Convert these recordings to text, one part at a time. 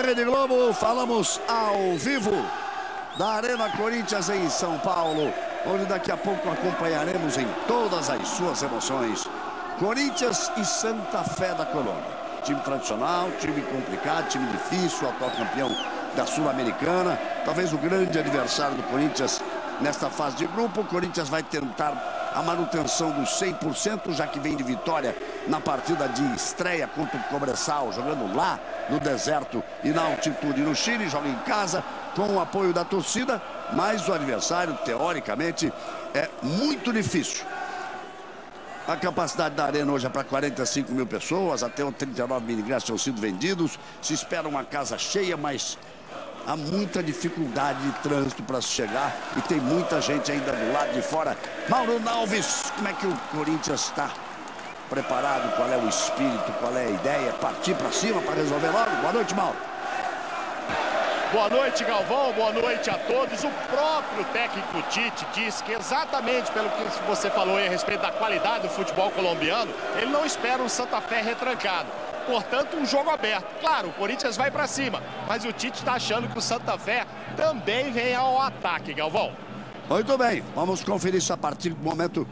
Rede Globo, falamos ao vivo da Arena Corinthians em São Paulo, onde daqui a pouco acompanharemos em todas as suas emoções Corinthians e Santa Fé da Colômbia. Time tradicional, time complicado, time difícil, atual campeão da Sul-Americana, talvez o grande adversário do Corinthians nesta fase de grupo. O Corinthians vai tentar a manutenção dos 100%, já que vem de vitória na partida de estreia contra o Cobressal, jogando lá no deserto e na altitude no Chile, joga em casa com o apoio da torcida, mas o adversário, teoricamente, é muito difícil. A capacidade da arena hoje é para 45 mil pessoas, até 39 mil ingressos tinham sido vendidos. Se espera uma casa cheia, mas há muita dificuldade de trânsito para se chegar e tem muita gente ainda do lado de fora. Mauro Alves, como é que o Corinthians está preparado? Qual é o espírito? Qual é a ideia? Partir para cima para resolver logo? Boa noite, Mauro. Boa noite, Galvão. Boa noite a todos. O próprio técnico Tite disse que exatamente pelo que você falou aí a respeito da qualidade do futebol colombiano, ele não espera um Santa Fé retrancado. Portanto, um jogo aberto. Claro, o Corinthians vai para cima, mas o Tite está achando que o Santa Fé também vem ao ataque, Galvão. Muito bem, vamos conferir isso a partir do momento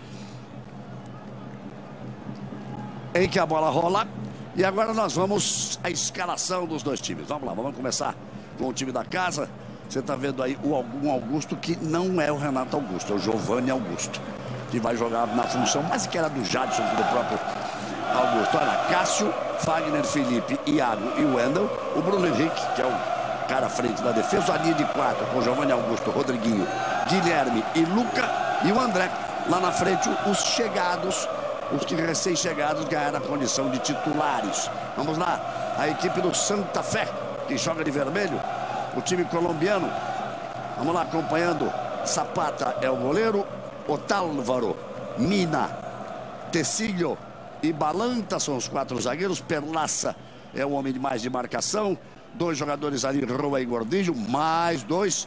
em que a bola rola. E agora nós vamos à escalação dos dois times. Vamos lá, vamos começar com o time da casa. Você está vendo aí o Augusto, que não é o Renato Augusto, é o Giovanni Augusto, que vai jogar na função mais que era do Jadson, do próprio Augusto. Olha, Cássio, Fagner, Felipe, Iago e Wendel. O Bruno Henrique, que é o cara à frente da defesa. A linha de 4 com Giovanni Augusto, Rodriguinho, Guilherme e Luca. E o André lá na frente, os chegados, os que recém-chegados ganharam a condição de titulares. Vamos lá, a equipe do Santa Fé, que joga de vermelho, o time colombiano. Vamos lá, acompanhando. Zapata é o goleiro, Otálvaro, Mina, Tecillo e Balanta são os 4 zagueiros. Perlaça é o homem de mais de marcação. 2 jogadores ali, Rua e Gordillo, mais 2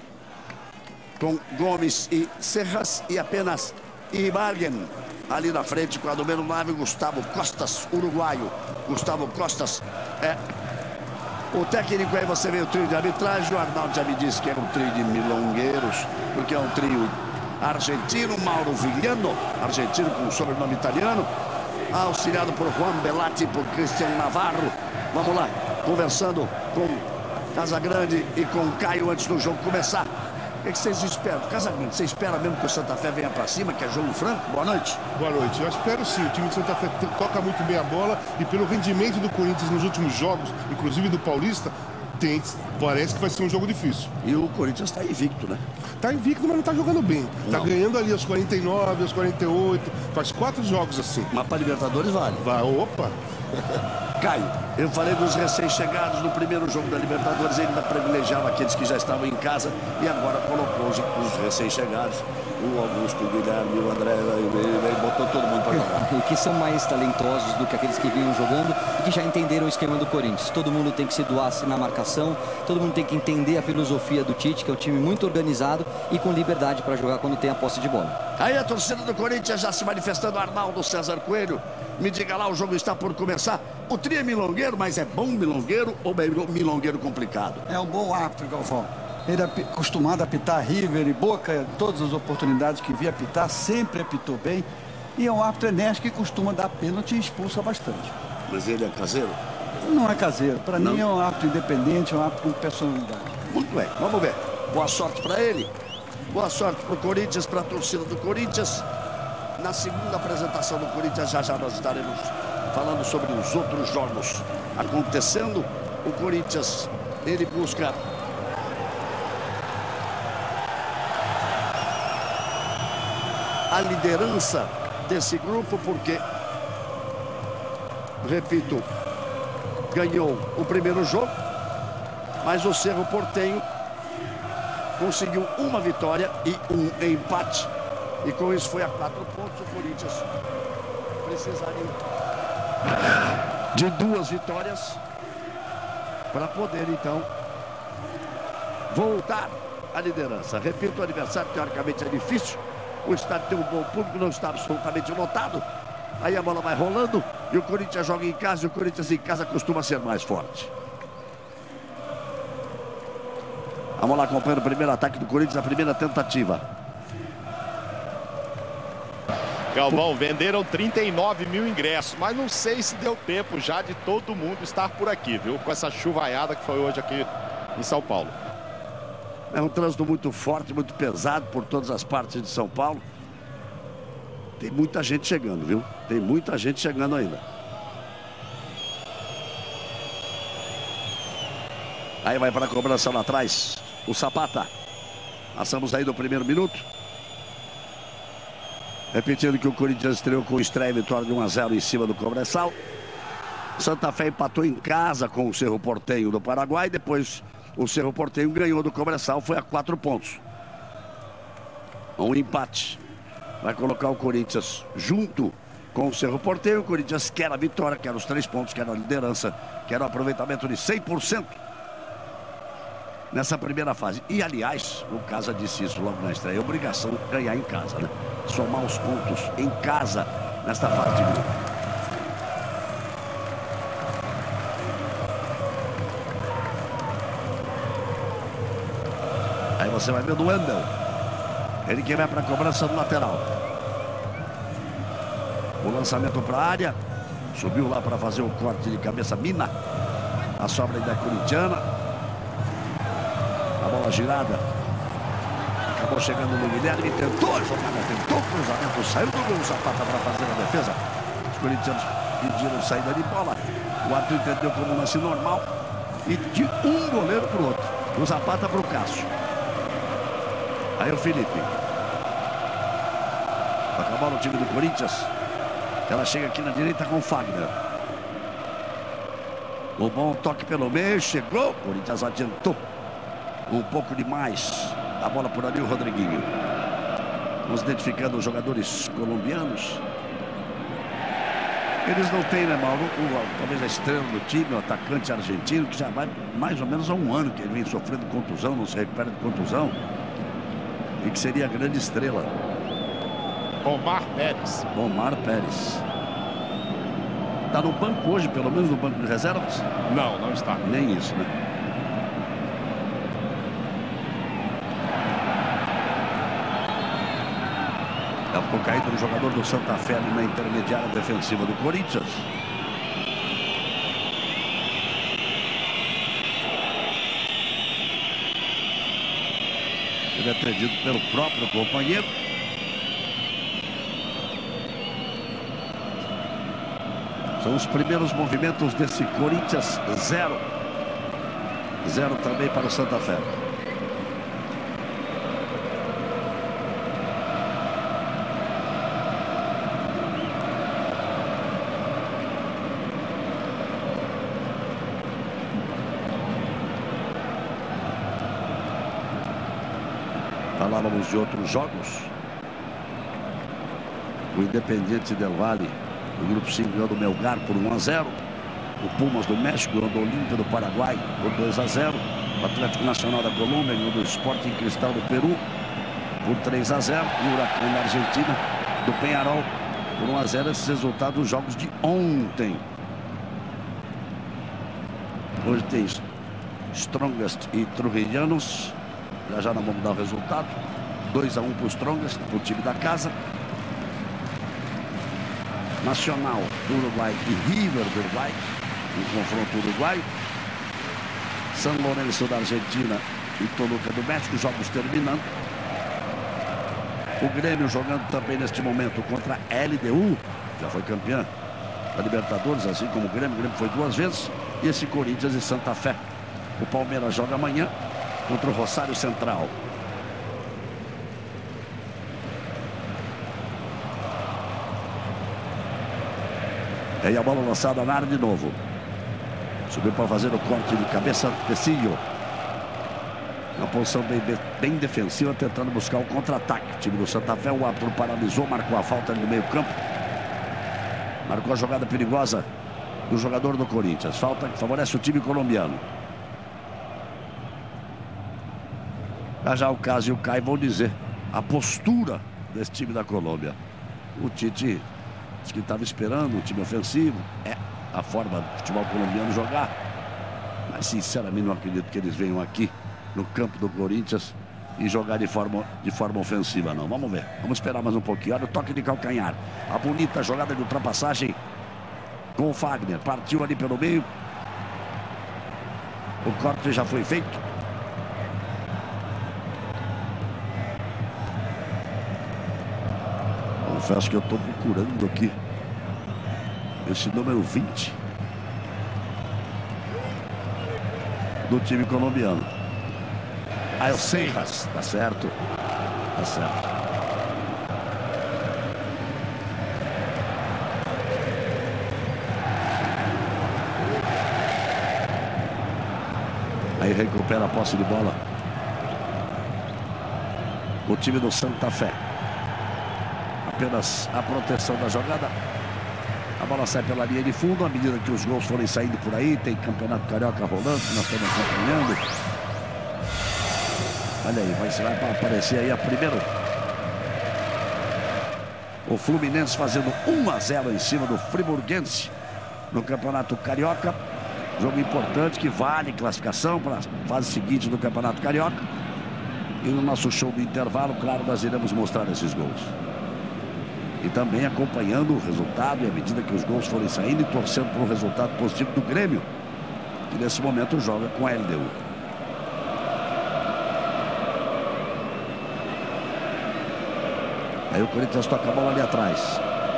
com Gomes e Serras, e apenas Ibarguen ali na frente com a número 9, Gustavo Costas, uruguaio. Gustavo Costas é o técnico. Aí você vê o trio de arbitragem. O Arnaldo já me disse que é um trio de milongueiros, porque é um trio argentino. Mauro Vigliano, argentino com sobrenome italiano, auxiliado por Juan Belatti, por Cristian Navarro. Vamos lá, conversando com Casagrande e com Caio antes do jogo começar. O que vocês esperam? Casagrande, você espera mesmo que o Santa Fé venha para cima, que é jogo franco? Boa noite. Boa noite. Eu espero sim. O time de Santa Fé toca muito bem a bola e pelo rendimento do Corinthians nos últimos jogos, inclusive do Paulista, parece que vai ser um jogo difícil. E o Corinthians está invicto, né? Está invicto, mas não está jogando bem. Está ganhando ali aos 49, aos 48. Faz 4 jogos assim. Mas para Libertadores vale. Vai, opa! Caio, eu falei dos recém-chegados no primeiro jogo da Libertadores. Ele ainda privilegiava aqueles que já estavam em casa e agora colocou os recém-chegados, o Augusto, o Guilherme, o André, e botou todo mundo para jogar. E que são mais talentosos do que aqueles que vinham jogando e que já entenderam o esquema do Corinthians. Todo mundo tem que se doar na marcação, todo mundo tem que entender a filosofia do Tite, que é um time muito organizado e com liberdade para jogar quando tem a posse de bola. Aí a torcida do Corinthians já se manifestando. Arnaldo César Coelho, me diga lá, o jogo está por começar. O trio é milongueiro, mas é bom milongueiro ou milongueiro complicado? É um bom árbitro, Galvão. Ele é acostumado a apitar River e Boca, todas as oportunidades que via apitar, sempre apitou bem. E é um árbitro enérgico que costuma dar pênalti e expulsa bastante. Mas ele é caseiro? Não é caseiro. Para mim é um árbitro independente, é um árbitro com personalidade. Muito bem, vamos ver. Boa sorte para ele. Boa sorte para o Corinthians, para a torcida do Corinthians. Na segunda apresentação do Corinthians, já nós estaremos falando sobre os outros jogos acontecendo. O Corinthians, ele busca a liderança desse grupo, porque, repito, ganhou o primeiro jogo, mas o Cerro Porteño conseguiu uma vitória e um empate, e com isso foi a 4 pontos. O Corinthians precisaria de 2 vitórias para poder então voltar à liderança. Repito, o adversário teoricamente é difícil. O estádio tem um bom público, não está absolutamente lotado. Aí a bola vai rolando e o Corinthians joga em casa, e o Corinthians em casa costuma ser mais forte. Vamos lá acompanhando o primeiro ataque do Corinthians, a primeira tentativa. Galvão, venderam 39 mil ingressos, mas não sei se deu tempo já de todo mundo estar por aqui, viu? Com essa chuvaiada que foi hoje aqui em São Paulo. É um trânsito muito forte, muito pesado por todas as partes de São Paulo. Tem muita gente chegando, viu? Tem muita gente chegando ainda. Aí vai para a cobrança lá atrás o Zapata. Passamos aí do primeiro minuto. Repetindo que o Corinthians estreou com estreia e vitória de 1-0 em cima do Cobressal. Santa Fé empatou em casa com o Cerro Porteño do Paraguai. Depois o Cerro Porteño ganhou do Cobressal, foi a 4 pontos. Um empate. Vai colocar o Corinthians junto com o Cerro Porteño. O Corinthians quer a vitória, quer os 3 pontos, quer a liderança, quer o aproveitamento de 100% nessa primeira fase. E, aliás, o Casa disse isso logo na estreia, é obrigação ganhar em casa, né? Somar os pontos em casa nesta fase de grupo. Aí você vai ver o Wendel. Ele que vai para a cobrança do lateral. O lançamento para a área. Subiu lá para fazer o corte de cabeça. Mina. A sobra ainda é corintiana. A bola girada. Acabou chegando no Guilherme. Tentou a jogada. Tentou o cruzamento. Saiu do gol. Zapata para fazer a defesa. Os corintianos pediram saída de bola. O árbitro entendeu como um lance normal. E de um goleiro para o outro. Do Zapata para o Cássio. Aí o Felipe. Vai acabar no time do Corinthians. Ela chega aqui na direita com o Fagner. O bom toque pelo meio. Chegou. O Corinthians adiantou um pouco demais. A bola por ali o Rodriguinho. Vamos identificando os jogadores colombianos. Eles não têm, né, Mauro? Talvez a estrela do time, o atacante argentino, que já vai mais ou menos há um ano que ele vem sofrendo contusão, não se recupera de contusão. E que seria a grande estrela. Omar Pérez. Omar Pérez. Está no banco hoje, pelo menos no banco de reservas? Não, não está. Nem isso, né? Ficou caído no jogador do Santa Fé na intermediária defensiva do Corinthians. Ele é atendido pelo próprio companheiro. São os primeiros movimentos desse Corinthians 0. 0 também para o Santa Fé. Falávamos de outros jogos. O Independiente del Valle, o grupo 5 ganhou do Melgar por 1-0. O Pumas do México ganhou do Olímpia do Paraguai por 2-0. O Atlético Nacional da Colômbia ganhou do Sporting Cristal do Peru por 3-0. E o Huracán da Argentina do Peñarol por 1-0. Esses resultados dos jogos de ontem. Hoje tem Strongest e Trujillanos. Já não vamos dar o resultado. 2-1 para os Strongest, para o time da casa. Nacional do Uruguai e River do Uruguai, em confronto uruguaio. San Lorenzo da Argentina e Toluca do México, jogos terminando. O Grêmio jogando também neste momento contra a LDU, já foi campeã da Libertadores, assim como o Grêmio. O Grêmio foi 2 vezes. E esse Corinthians e Santa Fé. O Palmeiras joga amanhã contra o Rosário Central. E aí a bola lançada na área de novo. Subiu para fazer o corte de cabeça, Tecillo. Uma posição bem defensiva, tentando buscar o contra-ataque. O time do Santa Fé, o árbitro paralisou, marcou a falta ali no meio campo. Marcou a jogada perigosa do jogador do Corinthians. Falta que favorece o time colombiano. Já o Cássio e o Caio vão dizer a postura desse time da Colômbia. O Tite disse que estava esperando o time ofensivo. É a forma do futebol colombiano jogar. Mas sinceramente não acredito que eles venham aqui no campo do Corinthians e jogar de forma ofensiva, não. Vamos ver. Vamos esperar mais um pouquinho. Olha o toque de calcanhar. A bonita jogada de ultrapassagem com o Fagner. Partiu ali pelo meio. O corte já foi feito. Confesso que eu estou procurando aqui esse número 20 do time colombiano. Ah, é o Seijas. Tá certo. Tá certo. Aí recupera a posse de bola o time do Santa Fé. Apenas a proteção da jogada. A bola sai pela linha de fundo. À medida que os gols forem saindo por aí, tem Campeonato Carioca rolando, que nós estamos acompanhando. Olha aí, vai aparecer aí a primeira. O Fluminense fazendo 1-0 em cima do Friburguense no Campeonato Carioca. Jogo importante que vale classificação para a fase seguinte do Campeonato Carioca. E no nosso show do intervalo, claro, nós iremos mostrar esses gols. E também acompanhando o resultado e à medida que os gols forem saindo e torcendo por um resultado positivo do Grêmio, que nesse momento joga com a LDU. Aí o Corinthians toca a bola ali atrás.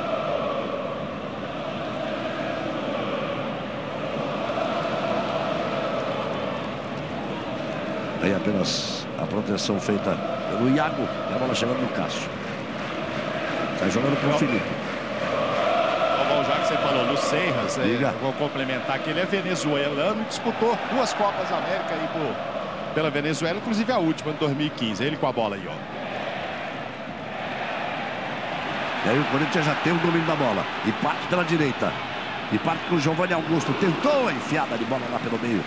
Aí apenas a proteção feita pelo Iago e a bola chegando no Cássio. Está jogando com o Felipe. Bom, já que você falou no Seijas, vou complementar que ele é venezuelano e disputou 2 Copas América aí pela Venezuela, inclusive a última em 2015. Ele com a bola aí, ó. E aí o Corinthians já tem o domínio da bola. E parte pela direita. E parte com o Giovanni Augusto. Tentou a enfiada de bola lá pelo meio.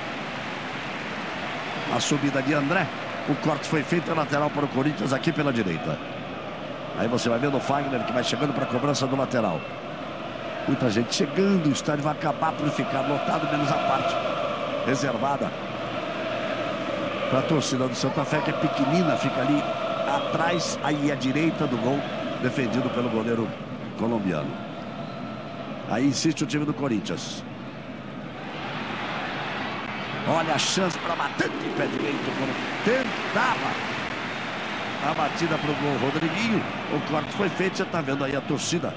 A subida de André. O corte foi feito, a lateral para o Corinthians aqui pela direita. Aí você vai vendo o Fagner que vai chegando para a cobrança do lateral. Muita gente chegando, o estádio vai acabar por ficar lotado, menos a parte reservada para a torcida do Santa Fé, que é pequenina, fica ali atrás, aí à direita do gol, defendido pelo goleiro colombiano. Aí insiste o time do Corinthians. Olha a chance para bater de pé direito, quando tentava a batida para o gol. Rodriguinho, o corte foi feito, você está vendo aí a torcida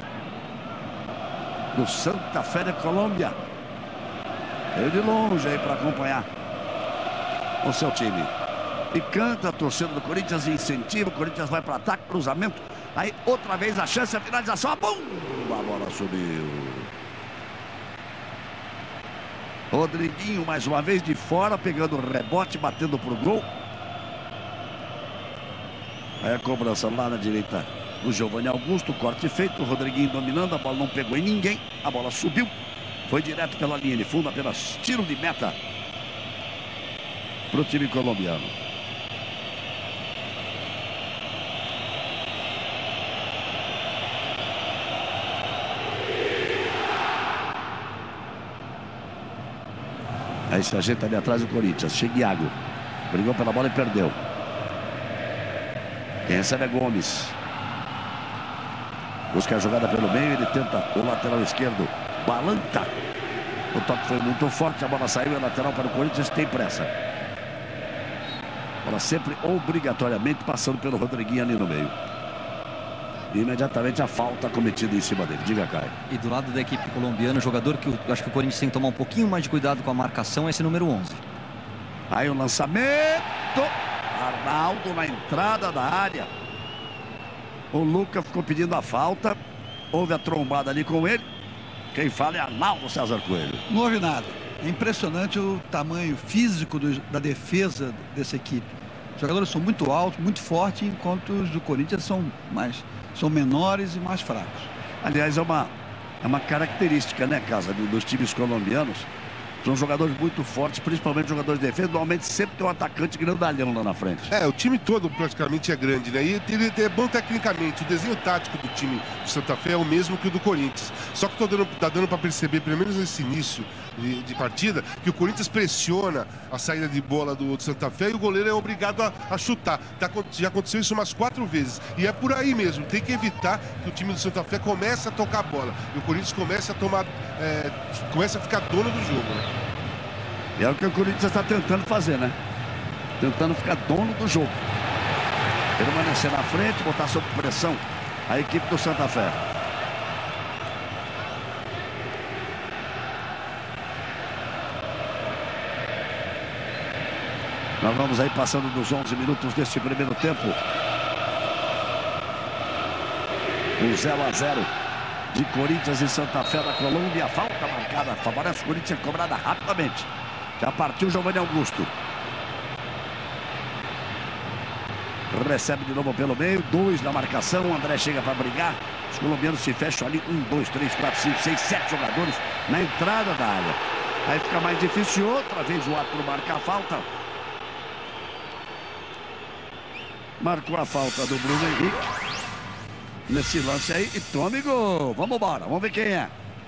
do Santa Fé de Colômbia. Veio de longe aí para acompanhar o seu time. E canta a torcida do Corinthians, incentiva, o Corinthians vai para ataque, cruzamento. Aí outra vez a chance, a finalização, a bola subiu. Rodriguinho mais uma vez de fora, pegando o rebote, batendo pro gol. Aí a cobrança lá na direita do Giovanni Augusto, corte feito, o Rodriguinho dominando, a bola não pegou em ninguém, a bola subiu, foi direto pela linha de fundo, apenas tiro de meta pro time colombiano. Aí se ajeita ali atrás o Corinthians. Chega Iago. Brigou pela bola e perdeu. Quem recebe é Gomes. Busca a jogada pelo meio. Ele tenta o lateral esquerdo. Balanta. O toque foi muito forte. A bola saiu. É lateral para o Corinthians. Tem pressa. Bola sempre obrigatoriamente passando pelo Rodriguinho ali no meio. E imediatamente a falta cometida em cima dele. Diga, Caio. E do lado da equipe colombiana, o jogador que eu acho que o Corinthians tem que tomar um pouquinho mais de cuidado com a marcação é esse número 11. Aí o lançamento. Arnaldo na entrada da área. O Luca ficou pedindo a falta. Houve a trombada ali com ele. Quem fala é Arnaldo César Coelho. Não houve nada. É impressionante o tamanho físico da defesa dessa equipe. Os jogadores são muito altos, muito fortes, enquanto os do Corinthians são menores e mais fracos. Aliás, é uma característica, né, Casa, dos times colombianos. São jogadores muito fortes, principalmente jogadores de defesa. Normalmente sempre tem um atacante grandalhão lá na frente. O time todo praticamente é grande, né? E ele é bom tecnicamente. O desenho tático do time do Santa Fé é o mesmo que o do Corinthians. Só que tá dando para perceber, pelo menos nesse início de partida, que o Corinthians pressiona a saída de bola do Santa Fé e o goleiro é obrigado a chutar. Já aconteceu isso umas 4 vezes. E é por aí mesmo. Tem que evitar que o time do Santa Fé comece a tocar a bola. E o Corinthians comece a tomar... começa a ficar dono do jogo, né? É o que o Corinthians está tentando fazer, né? Tentando ficar dono do jogo. Permanecer na frente, botar sob pressão a equipe do Santa Fé. Nós vamos aí passando dos 11 minutos deste primeiro tempo. O 0-0 de Corinthians e Santa Fé da Colômbia. Falta marcada, favorece o Corinthians, cobrada rapidamente. Já partiu Giovanni Augusto. Recebe de novo pelo meio, 2 na marcação. O André chega para brigar. Os colombianos se fecham ali. 1, 2, 3, 4, 5, 6, 7 jogadores na entrada da área. Aí fica mais difícil. Outra vez o árbitro marca a falta. Marcou a falta do Bruno Henrique nesse lance aí. E tome gol. Vamos embora. Vamos ver quem é.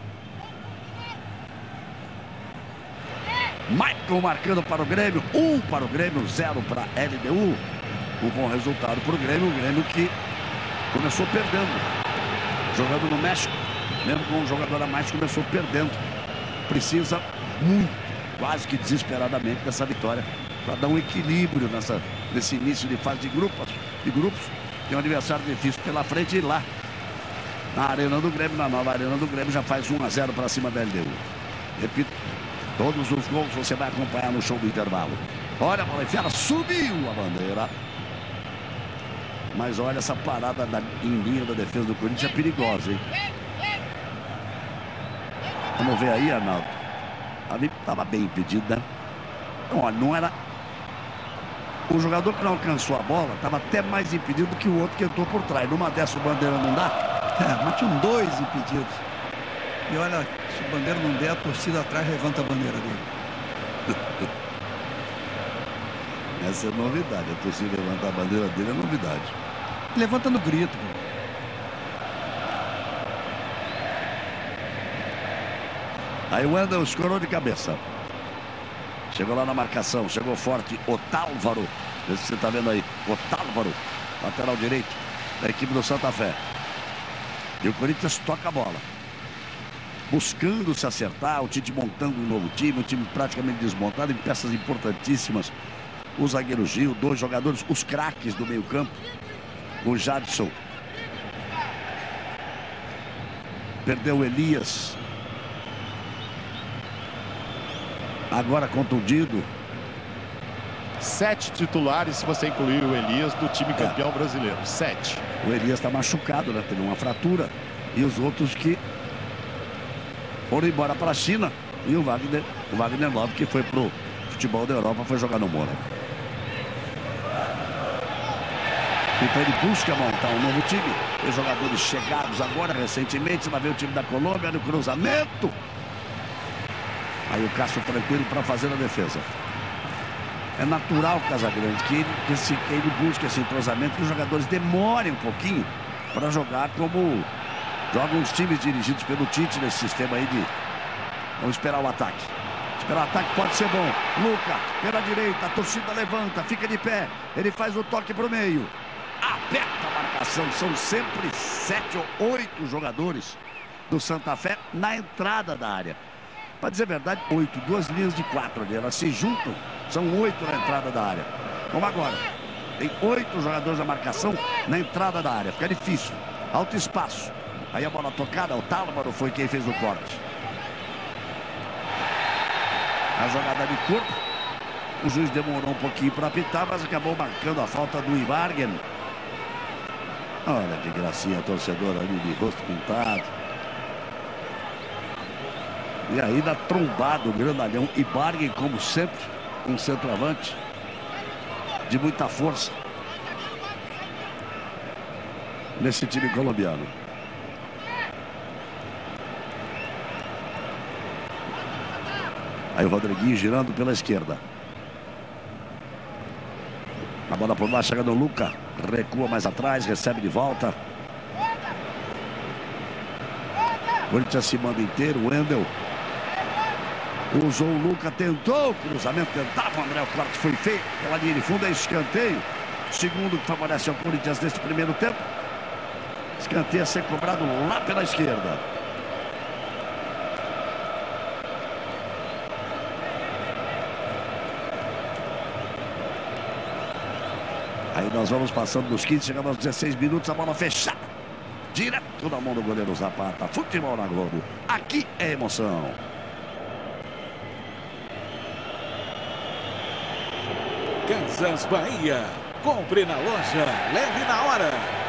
Michael marcando para o Grêmio. 1 para o Grêmio, 0 para a LDU. Um bom resultado para o Grêmio. O Grêmio que começou perdendo. Jogando no México. Mesmo com um jogador a mais, começou perdendo. Precisa muito, quase que desesperadamente, dessa vitória. Para dar um equilíbrio nesse início de fase de grupos. Tem um adversário difícil pela frente e lá. Na arena do Grêmio, na nova arena do Grêmio, já faz 1-0 para cima da LDU. Repito. Todos os gols você vai acompanhar no show do intervalo. Olha a bola enfiada, subiu a bandeira. Mas olha essa parada em linha da defesa do Corinthians, é perigosa, hein? Vamos ver aí, Arnaldo. Ali estava bem impedido, né? Então, olha, não era... O jogador que não alcançou a bola estava até mais impedido do que o outro que entrou por trás. Numa dessa o Bandeira não dá? Mas tinham 2 impedidos. E olha, se o Bandeira não der, a torcida atrás levanta a bandeira dele. Essa é novidade. A torcida levantar a bandeira dele é novidade. Levanta no grito. Aí o Wendel escorou de cabeça. Chegou lá na marcação. Chegou forte. Otálvaro. Esse que você está vendo aí. Otálvaro. Lateral direito da equipe do Santa Fé. E o Corinthians toca a bola. Buscando se acertar, o Tite montando um novo time, um time praticamente desmontado em peças importantíssimas. O zagueiro Gil, 2 jogadores, os craques do meio campo. O Jadson. Perdeu o Elias. Agora contundido. 7 titulares, se você incluir o Elias, do time campeão brasileiro. 7. O Elias está machucado, né? Teve uma fratura. E os outros que foram embora para a China. E o Wagner Love, que foi pro futebol da Europa, foi jogar no Mônaco. Então ele busca montar um novo time. Tem jogadores chegados agora, recentemente. Você vai ver o time da Colômbia no cruzamento. Aí o Cássio tranquilo para fazer a defesa. É natural, Casagrande, que ele busque esse entrosamento, que os jogadores demorem um pouquinho para jogar como jogam os times dirigidos pelo Tite nesse sistema aí de... Vamos esperar o ataque. Esperar o ataque pode ser bom. Luca, pela direita, a torcida levanta, fica de pé. Ele faz o toque para o meio. Aperta a marcação. São sempre 7 ou 8 jogadores do Santa Fé na entrada da área. Para dizer a verdade, 8. 2 linhas de 4 ali. Elas se juntam. São 8 na entrada da área. Como agora. Tem 8 jogadores na marcação na entrada da área. Fica difícil. Alto espaço. Aí a bola tocada. O Tálvaro foi quem fez o corte. A jogada de corpo. O juiz demorou um pouquinho para apitar, mas acabou marcando a falta do Ibarguen. Olha que gracinha, torcedor ali de rosto pintado. E aí da trombada o grandalhão Ibarguen, como sempre, um centroavante de muita força nesse time colombiano. Aí o Rodriguinho girando pela esquerda. A bola por lá, chega no Luca. Recua mais atrás, recebe de volta. O Corinthians se manda inteiro. O Wendel usou o Luca, tentou o cruzamento, tentava o André. O corte foi feito pela linha de fundo. É escanteio. Segundo que favorece ao Corinthians neste primeiro tempo. Escanteio a ser cobrado lá pela esquerda. Aí nós vamos passando dos 15, chegamos aos 16 minutos, a bola fechada. Direto na mão do goleiro Zapata. Futebol na Globo. Aqui é emoção. Casas Bahia. Compre na loja, leve na hora.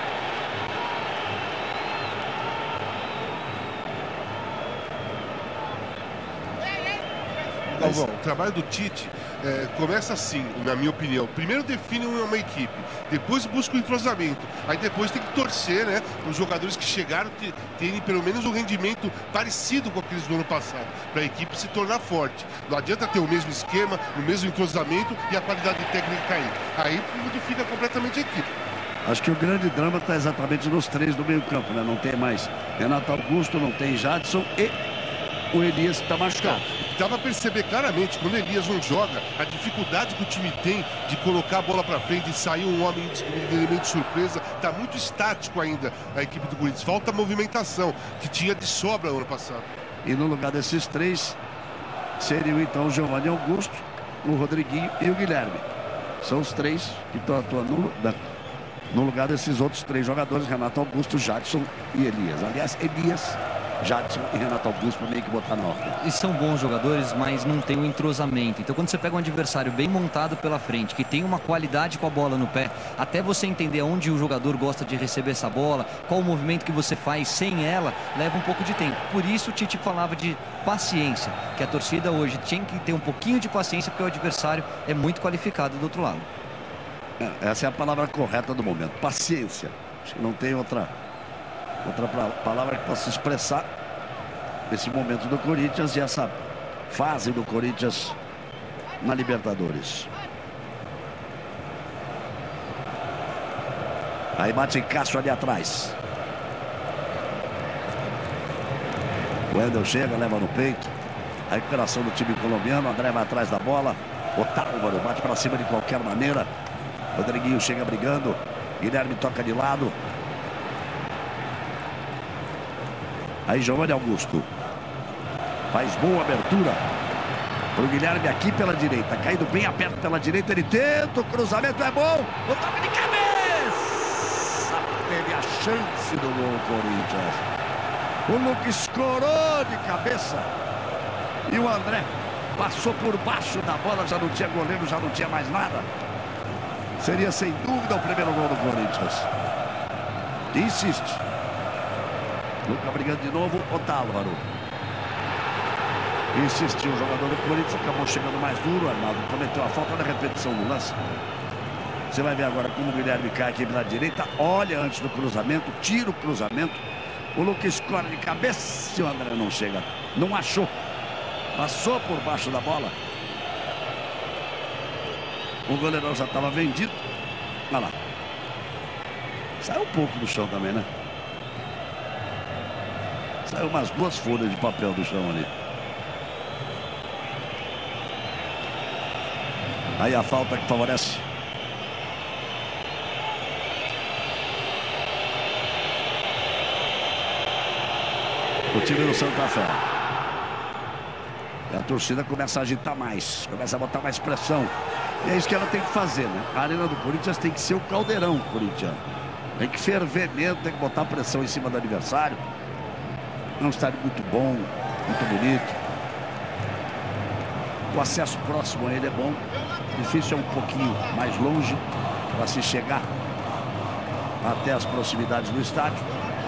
Galvão, o trabalho do Tite começa assim, na minha opinião. Primeiro define uma equipe, depois busca o entrosamento, aí depois tem que torcer, né? Os jogadores que chegaram terem pelo menos um rendimento parecido com aqueles do ano passado, para a equipe se tornar forte. Não adianta ter o mesmo esquema, o mesmo entrosamento e a qualidade técnica cair. Aí modifica completamente a equipe. Acho que o grande drama está exatamente nos três do meio campo, né? Não tem mais Renato Augusto, não tem Jadson e o Elias está machucado. Dá para perceber claramente, quando o Elias não joga, a dificuldade que o time tem de colocar a bola para frente, de sair um homem de elemento de surpresa. Está muito estático ainda a equipe do Corinthians. Falta movimentação, que tinha de sobra no ano passado. E no lugar desses três, seriam então o Giovanni Augusto, o Rodriguinho e o Guilherme. São os três que estão atuando no lugar desses outros três jogadores, Renato Augusto, Jadson e Elias. Aliás, Elias, Jadson e Renato Augusto meio que botar na ordem. E são bons jogadores, mas não tem o entrosamento. Então quando você pega um adversário bem montado pela frente, que tem uma qualidade com a bola no pé, até você entender onde o jogador gosta de receber essa bola, qual o movimento que você faz sem ela, leva um pouco de tempo. Por isso o Tite falava de paciência, que a torcida hoje tinha que ter um pouquinho de paciência, porque o adversário é muito qualificado do outro lado. Essa é a palavra correta do momento, paciência. Acho que não tem outra palavra que possa expressar esse momento do Corinthians e essa fase do Corinthians na Libertadores. Aí bate em Castro ali atrás. O Wendel chega, leva no peito. A recuperação do time colombiano. André vai atrás da bola. Otávaro bate para cima de qualquer maneira. Rodriguinho chega brigando. Guilherme toca de lado. Aí Giovanni Augusto faz boa abertura para o Guilherme aqui pela direita. Caindo bem aperto pela direita. Ele tenta, o cruzamento é bom. O toque de cabeça. Teve a chance do gol Corinthians. O Lucas escorou de cabeça. E o André passou por baixo da bola. Já não tinha goleiro, já não tinha mais nada. Seria sem dúvida o primeiro gol do Corinthians. Insiste. Luca brigando de novo, Otávaro. Insistiu o jogador do Corinthians, acabou chegando mais duro. Arnaldo cometeu a falta na repetição do lance. Você vai ver agora como o Guilherme cai aqui pela direita. Olha antes do cruzamento, tira o cruzamento. O Luca escorre de cabeça e o André não chega. Não achou. Passou por baixo da bola. O goleirão já estava vendido. Olha lá. Saiu um pouco do chão também, né? Saiu umas duas folhas de papel do chão ali. Aí a falta que favorece o time do Santa Fé. E a torcida começa a agitar mais, começa a botar mais pressão. E é isso que ela tem que fazer, né? A arena do Corinthians tem que ser o caldeirão corintiano. Tem que ferver mesmo, tem que botar pressão em cima do adversário. É um estádio muito bom, muito bonito. O acesso próximo a ele é bom. Difícil é um pouquinho mais longe para se chegar até as proximidades do estádio.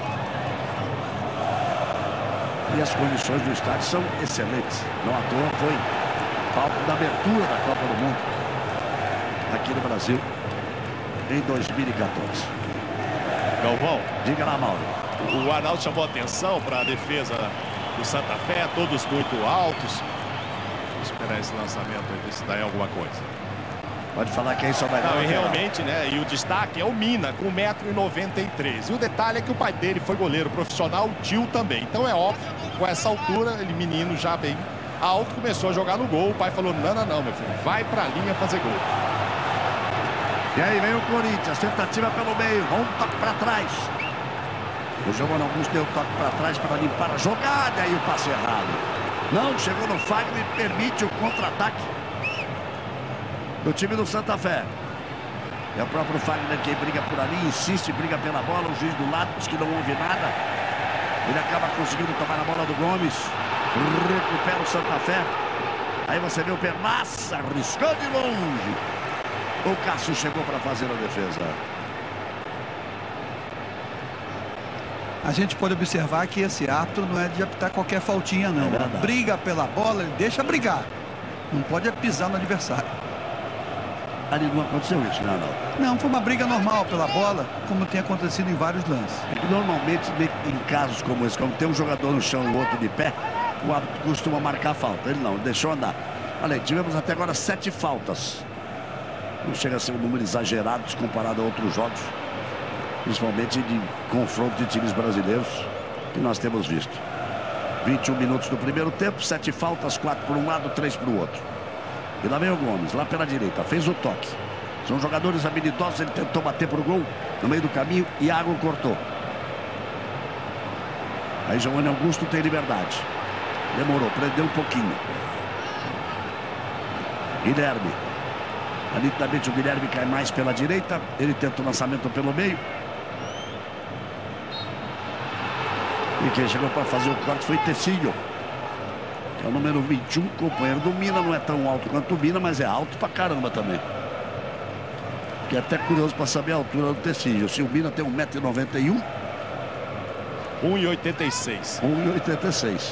E as condições do estádio são excelentes. Não à toa foi palco da abertura da Copa do Mundo aqui no Brasil em 2014. Galvão, diga lá, Mauro. O Arnaldo chamou atenção para a defesa do Santa Fé, todos muito altos. esperar esse lançamento aí, ver se dá em alguma coisa. Pode falar que aí só vai dar. Não, e realmente, né? E o destaque é o Mina, com 1,93 m. E o detalhe é que o pai dele foi goleiro profissional, o tio também. Então é óbvio, com essa altura, ele menino já bem alto, começou a jogar no gol. O pai falou, não, meu filho, vai pra linha fazer gol. E aí vem o Corinthians, tentativa pelo meio, um toque pra trás. O Giovanni Augusto deu toque pra trás para limpar a jogada, e o passe errado. Não, chegou no Fagner e permite o contra-ataque do time do Santa Fé. É o próprio Fagner que briga por ali, insiste, briga pela bola. O juiz do lado diz que não houve nada. Ele acaba conseguindo tomar a bola do Gomes. Recupera o Santa Fé. Aí você vê o Permassa, arriscou de longe. O Cássio chegou para fazer a defesa. A gente pode observar que esse árbitro não é de apitar qualquer faltinha, não. Briga pela bola, ele deixa brigar. Não pode pisar no adversário. Ali não aconteceu isso, né, Arnaldo? Não, foi uma briga normal pela bola, como tem acontecido em vários lances. Normalmente, em casos como esse, quando tem um jogador no chão e o outro de pé, o árbitro costuma marcar a falta. Ele não, deixou andar. Olha aí, tivemos até agora 7 faltas. Não chega a ser um número exagerado comparado a outros jogos, principalmente de confronto de times brasileiros que nós temos visto. 21 minutos do primeiro tempo, 7 faltas, 4 para um lado, 3 para o outro. E lá vem o Gomes, lá pela direita, fez o toque. São jogadores habilidosos, ele tentou bater pro gol no meio do caminho, Iago cortou. Aí Giovanni Augusto tem liberdade. Demorou, prendeu um pouquinho. Guilherme. Nitidamente o Guilherme cai mais pela direita. Ele tenta o lançamento pelo meio. E quem chegou para fazer o corte foi Tecillo, que é o número 21, companheiro do Mina. Não é tão alto quanto o Mina, mas é alto pra caramba também. Fiquei até curioso para saber a altura do Tecillo. Se o Mina tem 1,91 m. 1,86. 1,86.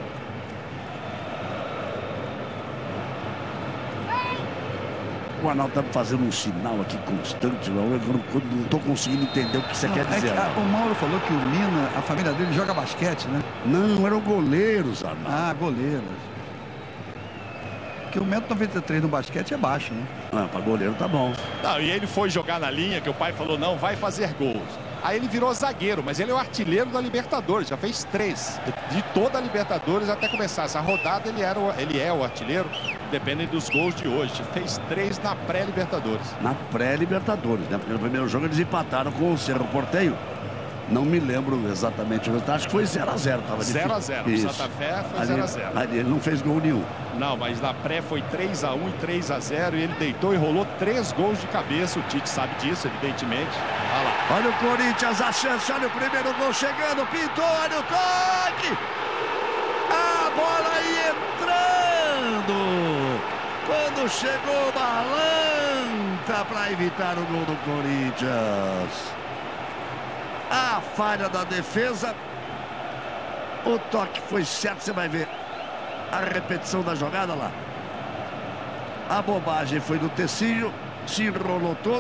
O Arnaldo está fazendo um sinal aqui constante. Eu não estou conseguindo entender o que você quer dizer. O Mauro falou que o Mina, a família dele joga basquete, né? Não, eram goleiros, Arnaldo. Ah, goleiros. Porque o 1,93 m no basquete é baixo, né? Ah, para goleiro tá bom. Não, e ele foi jogar na linha que o pai falou, não, vai fazer gols. Aí ele virou zagueiro, mas ele é o artilheiro da Libertadores, já fez 3 de toda a Libertadores até começar essa rodada. Ele é o artilheiro, dependendo dos gols de hoje. Fez 3 na pré-Libertadores. Na pré-Libertadores, né? Porque no primeiro jogo eles empataram com o Cerro Porteño. Não me lembro exatamente o resultado, acho que foi 0-0. 0-0, o Santa Fé foi 0-0. Ele não fez gol nenhum. Não, mas na pré foi 3-1 e 3-0 e ele deitou e rolou 3 gols de cabeça. O Tite sabe disso, evidentemente. Olha lá. Olha o Corinthians, a chance, olha o primeiro gol chegando, pintou, olha o toque! A bola aí entrando! Quando chegou Balanta para evitar o gol do Corinthians. A falha da defesa. O toque foi certo, você vai ver a repetição da jogada lá. A bobagem foi do Tecillo, se enrolou todo.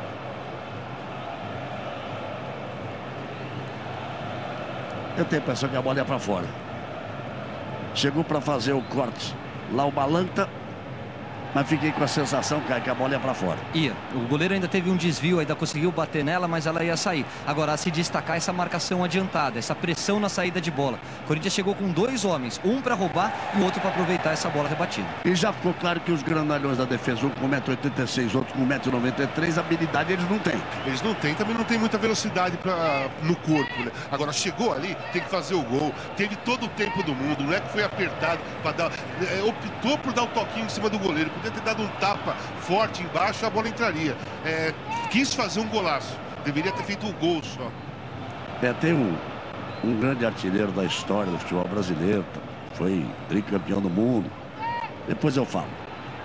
Eu tenho a impressão que a bola ia para fora. Chegou para fazer o corte lá o Balanta, mas fiquei com a sensação que a bola ia para fora. Ia. O goleiro ainda teve um desvio, ainda conseguiu bater nela, mas ela ia sair. Agora, a se destacar essa marcação adiantada, essa pressão na saída de bola. O Corinthians chegou com 2 homens, um para roubar e o outro para aproveitar essa bola rebatida. E já ficou claro que os grandalhões da defesa, um com 1,86 m, outro com 1,93 m, habilidade eles não têm. Eles não têm, também não tem muita velocidade no corpo, né? Agora, chegou ali, tem que fazer o gol. Teve todo o tempo do mundo, não é que foi apertado para dar... optou por dar um toquinho em cima do goleiro. Podia ter dado um tapa forte embaixo, a bola entraria. Quis fazer um golaço. Deveria ter feito um gol só. Tem um grande artilheiro da história do futebol brasileiro. Foi tricampeão do mundo. Depois eu falo.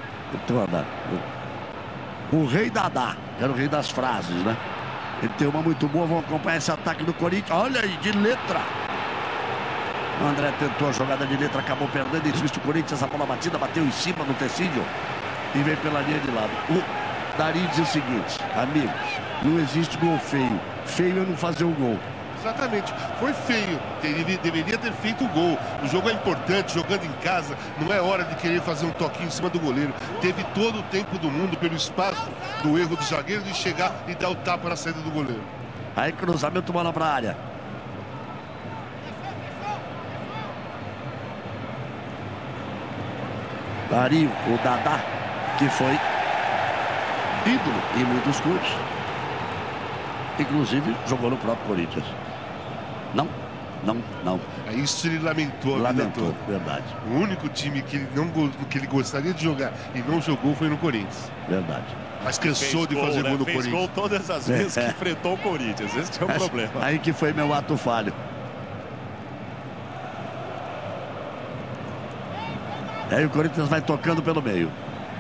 O Rei Dadá, que era o rei das frases, né? Ele tem uma muito boa. Vamos acompanhar esse ataque do Corinthians. Olha aí, de letra. O André tentou a jogada de letra, acabou perdendo. Existe o Corinthians, a bola batida, bateu em cima do Tecillo e veio pela linha de lado. O Dari diz o seguinte: amigos, não existe gol feio. Feio é não fazer o gol. Exatamente, foi feio, deveria ter feito o gol. O jogo é importante, jogando em casa, não é hora de querer fazer um toquinho em cima do goleiro. Teve todo o tempo do mundo pelo espaço do erro do zagueiro de chegar e dar o tapa na saída do goleiro. Aí cruzamento, bola para a área. Dario, o Dadá, que foi ídolo em muitos clubes. Inclusive jogou no próprio Corinthians. Não. Isso ele lamentou a vida toda. Verdade. O único time que ele gostaria de jogar e não jogou foi no Corinthians. Verdade. Mas cansou de fazer gol no Corinthians. Fez gol todas as vezes que enfrentou o Corinthians. Esse é o problema. Aí que foi meu ato falho. Aí o Corinthians vai tocando pelo meio.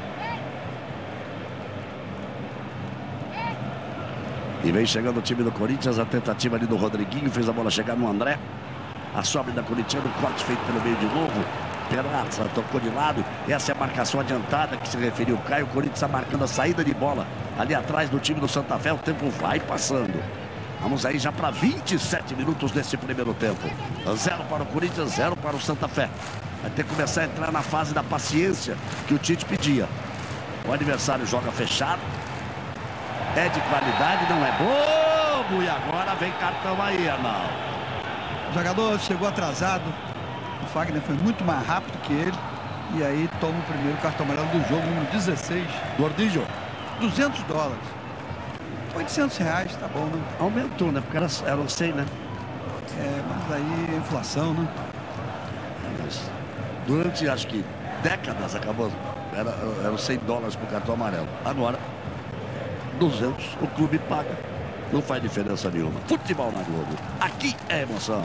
E vem chegando o time do Corinthians, a tentativa ali do Rodriguinho, fez a bola chegar no André. A sobra da Corinthians, o corte feito pelo meio de novo. Peralta tocou de lado. Essa é a marcação adiantada que se referiu o Caio. O Corinthians está marcando a saída de bola ali atrás do time do Santa Fé. O tempo vai passando. Vamos aí já para 27 minutos desse primeiro tempo. 0 para o Corinthians, 0 para o Santa Fé. Vai ter que começar a entrar na fase da paciência que o Tite pedia. O adversário joga fechado. É de qualidade, não é bobo. E agora vem cartão aí, Arnaldo. O jogador chegou atrasado. O Fagner foi muito mais rápido que ele. E aí toma o primeiro cartão amarelo do jogo, número 16. Gordinho. $200. R$800, tá bom, né? Aumentou, né? Porque eram 100, né? É, mas aí inflação, né? Mas durante, acho que, décadas acabou. Eram $100 por cartão amarelo. Agora, 200, o clube paga. Não faz diferença nenhuma. Futebol na Globo. Aqui é emoção.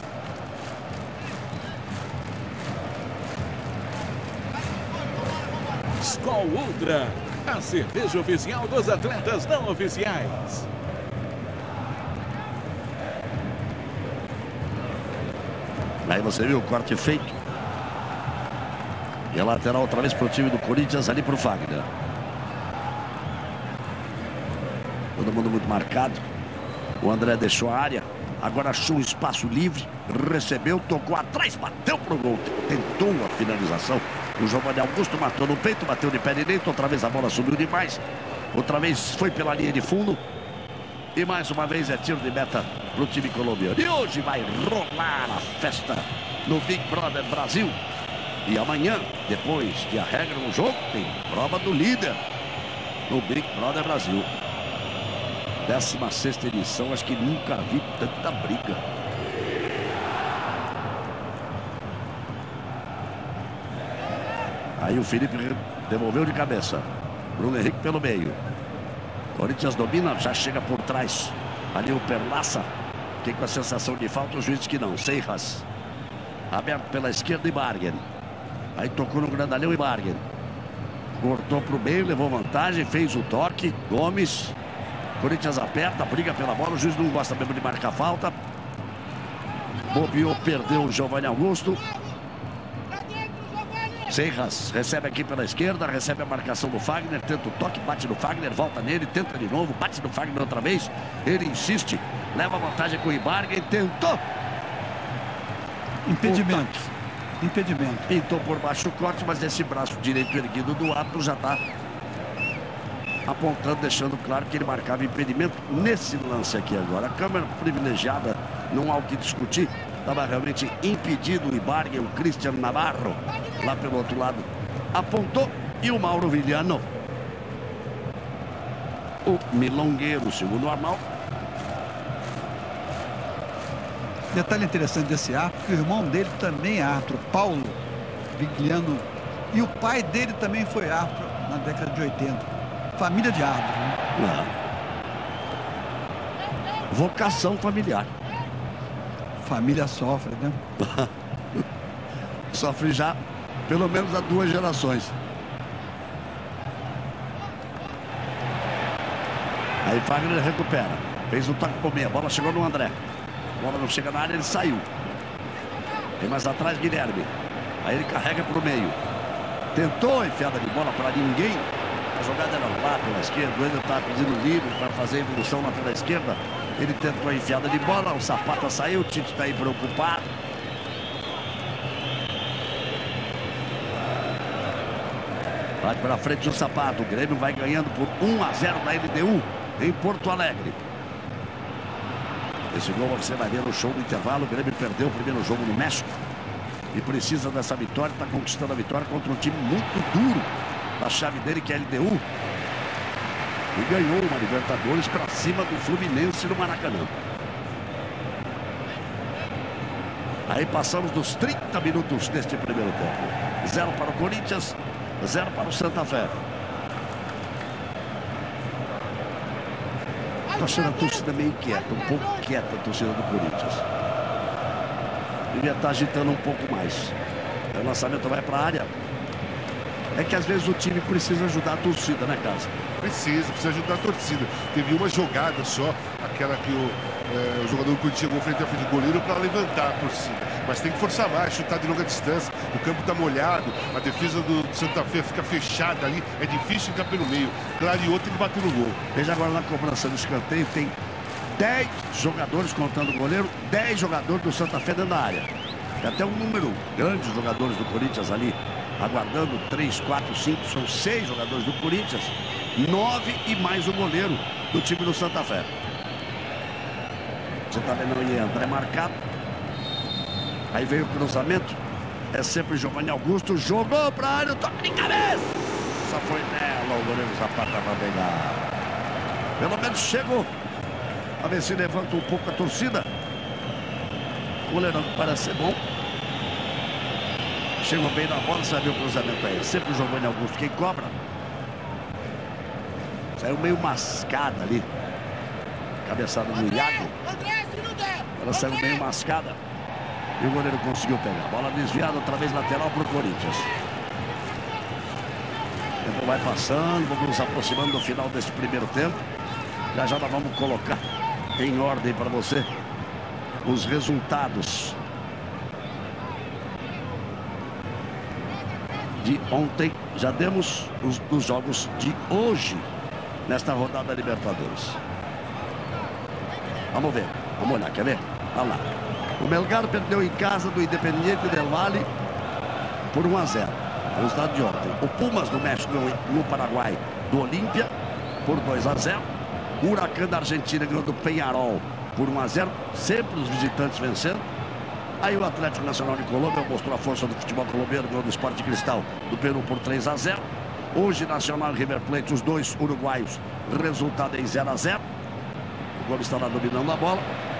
Skol Ultra, a cerveja oficial dos atletas não oficiais. Aí você viu o corte feito. E a lateral outra vez para o time do Corinthians, ali para o Fagner. Todo mundo muito marcado. O André deixou a área. Agora achou um espaço livre. Recebeu, tocou atrás, bateu pro gol. Tentou a finalização. O Giovanni Augusto matou no peito, bateu de pé direito. Outra vez a bola subiu demais. Outra vez foi pela linha de fundo. E mais uma vez é tiro de meta pro time colombiano. E hoje vai rolar a festa no Big Brother Brasil. E amanhã, depois que a regra no jogo, tem prova do líder no Big Brother Brasil. 16ª edição, acho que nunca vi tanta briga. Aí o Felipe devolveu de cabeça. Bruno Henrique pelo meio. Corinthians domina, já chega por trás. Ali o Perlaça, que com a sensação de falta, o juiz diz que não. Seixas, aberto pela esquerda e Bargen. Aí tocou no grandalhão e Bargen. Cortou para o meio, levou vantagem, fez o toque. Gomes. Corinthians aperta, briga pela bola. O juiz não gosta mesmo de marcar falta. Bobeou, perdeu o Giovanni Augusto. Seixas recebe aqui pela esquerda, recebe a marcação do Fagner, tenta o toque, bate no Fagner, volta nele, tenta de novo, bate no Fagner outra vez. Ele insiste, leva a vantagem com o Ibarguen, tentou. Impedimento. Impedimento. Pintou por baixo o corte, mas esse braço direito erguido do árbitro já está apontando, deixando claro que ele marcava impedimento nesse lance aqui agora. A câmera privilegiada, não há o que discutir. Estava realmente impedido o Ibarguen, o Cristian Navarro, lá pelo outro lado, apontou. E o Mauro Viliano, o milongueiro, segundo o Arnaldo. Detalhe interessante desse árbitro, que o irmão dele também é árbitro, Paulo Vigliano. E o pai dele também foi árbitro na década de 80. Família de árbitro, né? Vocação familiar. Família sofre, né? Sofre já pelo menos há 2 gerações. Aí Fagner recupera. Fez o toque por meia. A bola chegou no André. A bola não chega na área, ele saiu. Tem mais atrás Guilherme. Aí ele carrega para o meio. Tentou enfiada de bola para ninguém. A jogada era lá pela esquerda. O Ender estava pedindo livre para fazer a evolução lá pela esquerda. Ele tentou a enfiada de bola, o Zapata saiu, o Tite está aí preocupado. Vai para frente o Zapata, o Grêmio vai ganhando por 1-0 na LDU em Porto Alegre. Esse gol você vai ver no show do intervalo. O Grêmio perdeu o primeiro jogo no México e precisa dessa vitória, está conquistando a vitória contra um time muito duro da chave dele, que é a LDU. E ganhou uma Libertadores para cima do Fluminense no Maracanã. Aí passamos dos 30 minutos deste primeiro tempo. 0 para o Corinthians, 0 para o Santa Fé. Estou achando a torcida meio quieta, um pouco quieta a torcida do Corinthians. Devia estar agitando um pouco mais. O lançamento vai para a área. É que às vezes o time precisa ajudar a torcida, né, Casa? Precisa ajudar a torcida. Teve uma jogada só, aquela que o jogador do Corinthians chegou frente a frente do goleiro para levantar a torcida. Mas tem que forçar mais, chutar de longa distância. O campo está molhado, a defesa do Santa Fé fica fechada ali. É difícil entrar pelo meio. Clareou, tem que bater no gol. Veja agora na cobrança do escanteio, tem 10 jogadores, contando o goleiro, 10 jogadores do Santa Fé dentro da área. Tem até um número grande de jogadores do Corinthians ali, aguardando. 3, 4, 5, são 6 jogadores do Corinthians, 9 e mais o goleiro do time do Santa Fé. Você tá vendo aí, André marcado. Aí veio o cruzamento. É sempre Giovanni Augusto. Jogou pra área, toque de cabeça. Só foi nela, o goleiro Zapata vai pegar. Pelo menos chegou. A ver se levanta um pouco a torcida. O goleirão parece ser bom. Chegou bem na bola, você vai ver o cruzamento aí. Sempre o Giovanni Augusto quem cobra. Saiu meio mascada ali. Cabeçada do Iago. Ela saiu meio mascada. E o goleiro conseguiu pegar. Bola desviada, outra vez lateral para o Corinthians. O tempo vai passando, vamos nos aproximando do final desse primeiro tempo. Já nós vamos colocar em ordem para você os resultados de ontem. Já demos os jogos de hoje nesta rodada Libertadores. Vamos ver, vamos olhar, quer ver? Olha lá. O Melgar perdeu em casa do Independiente del Valle por 1-0. É o resultado de ontem. O Pumas do México no Paraguai do Olímpia por 2-0. O Huracán da Argentina ganhou do Peñarol por 1-0. Sempre os visitantes vencendo. Aí o Atlético Nacional de Colômbia mostrou a força do futebol colombiano, ganhou do Sport Cristal do Peru por 3-0. Hoje Nacional e River Plate, os dois uruguaios, resultado em 0-0. O Gomes está lá dominando a bola.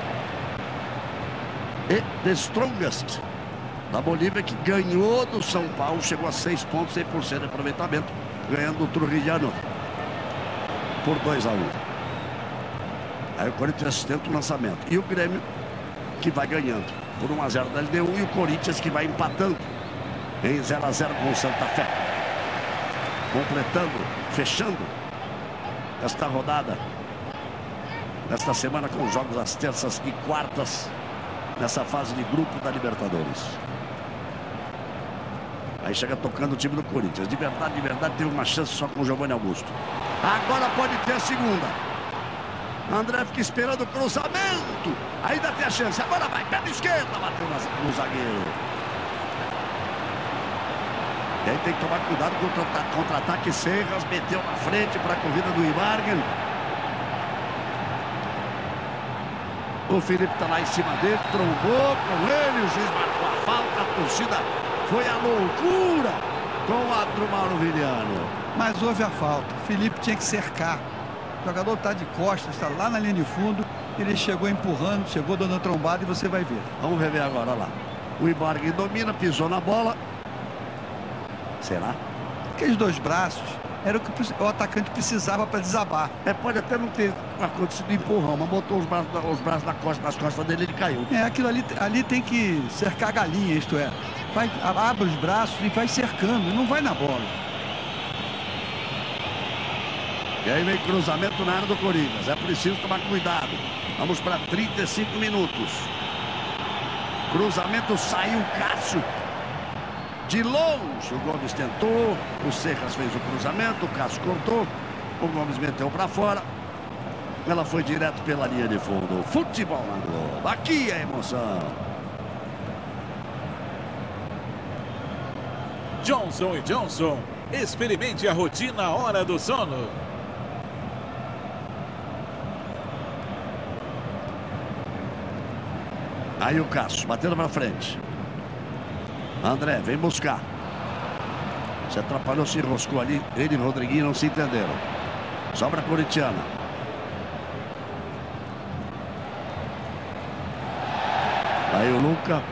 E The Strongest da Bolívia, que ganhou do São Paulo, chegou a 6 pontos, 100% de aproveitamento, ganhando o Trujillano por 2-1. Aí o Corinthians tenta o lançamento. E o Grêmio, que vai ganhando por 1-0 da LDU, e o Corinthians, que vai empatando em 0-0 com o Santa Fé. Completando, fechando esta rodada, nesta semana, com os jogos às terças e quartas, nessa fase de grupo da Libertadores. Aí chega tocando o time do Corinthians. De verdade, teve uma chance só com o Giovanni Augusto. Agora pode ter a segunda. André fica esperando o cruzamento. Ainda tem a chance. Agora vai, perna esquerda, bateu no zagueiro. E aí tem que tomar cuidado com o contra-ataque. Serras meteu na frente para a corrida do Ibarguen. O Felipe está lá em cima dele, trombou com ele, o juiz marcou a falta, a torcida foi a loucura com o árbitro Mauro Viliano. Mas houve a falta, o Felipe tinha que cercar. O jogador está de costas, está lá na linha de fundo, ele chegou empurrando, chegou dando trombada e você vai ver. Vamos rever agora, olha lá. O Ibarguen domina, pisou na bola. Será? Aqueles dois braços era o que o atacante precisava para desabar. Pode até não ter acontecido empurrão, mas botou os braços nas costas dele, ele caiu. Aquilo ali tem que cercar a galinha, isto é. Abre os braços e vai cercando, não vai na bola. E aí vem cruzamento na área do Corinthians. É preciso tomar cuidado. Vamos para 35 minutos. Cruzamento, saiu o Cássio. De longe, o Gomes tentou, o Serras fez o cruzamento, o Cássio cortou, o Gomes meteu para fora. Ela foi direto pela linha de fundo. Futebol na Globo. Aqui é emoção. Johnson & Johnson. Experimente a rotina hora do sono. Aí o Cássio, batendo pra frente. André, vem buscar. Se atrapalhou, se enroscou ali. Ele e o Rodriguinho não se entenderam. Sobra a corintiana. Aí o Luca.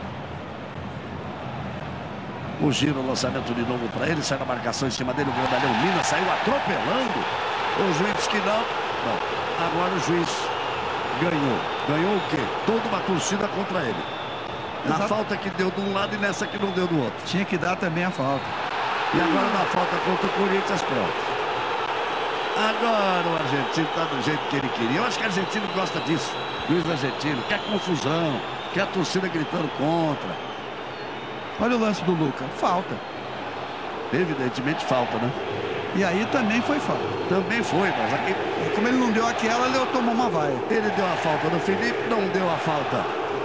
O giro, o lançamento de novo para ele. Sai na marcação em cima dele. O grandalhão Mina saiu atropelando. O juiz disse que não. Não. Agora o juiz ganhou. Ganhou o quê? Toda uma torcida contra ele. Na falta que deu de um lado e nessa que não deu do outro. Tinha que dar também a falta. E agora na falta contra o Corinthians, pronto. Agora o argentino está do jeito que ele queria. Eu acho que o argentino gosta disso. Luiz argentino quer confusão, quer a torcida gritando contra. Olha o lance do Luca. Falta. Evidentemente falta, né? E aí também foi falta. Também foi, mas aqui... Como ele não deu aquela, ele tomou uma vaia. Ele deu a falta do Felipe, não deu a falta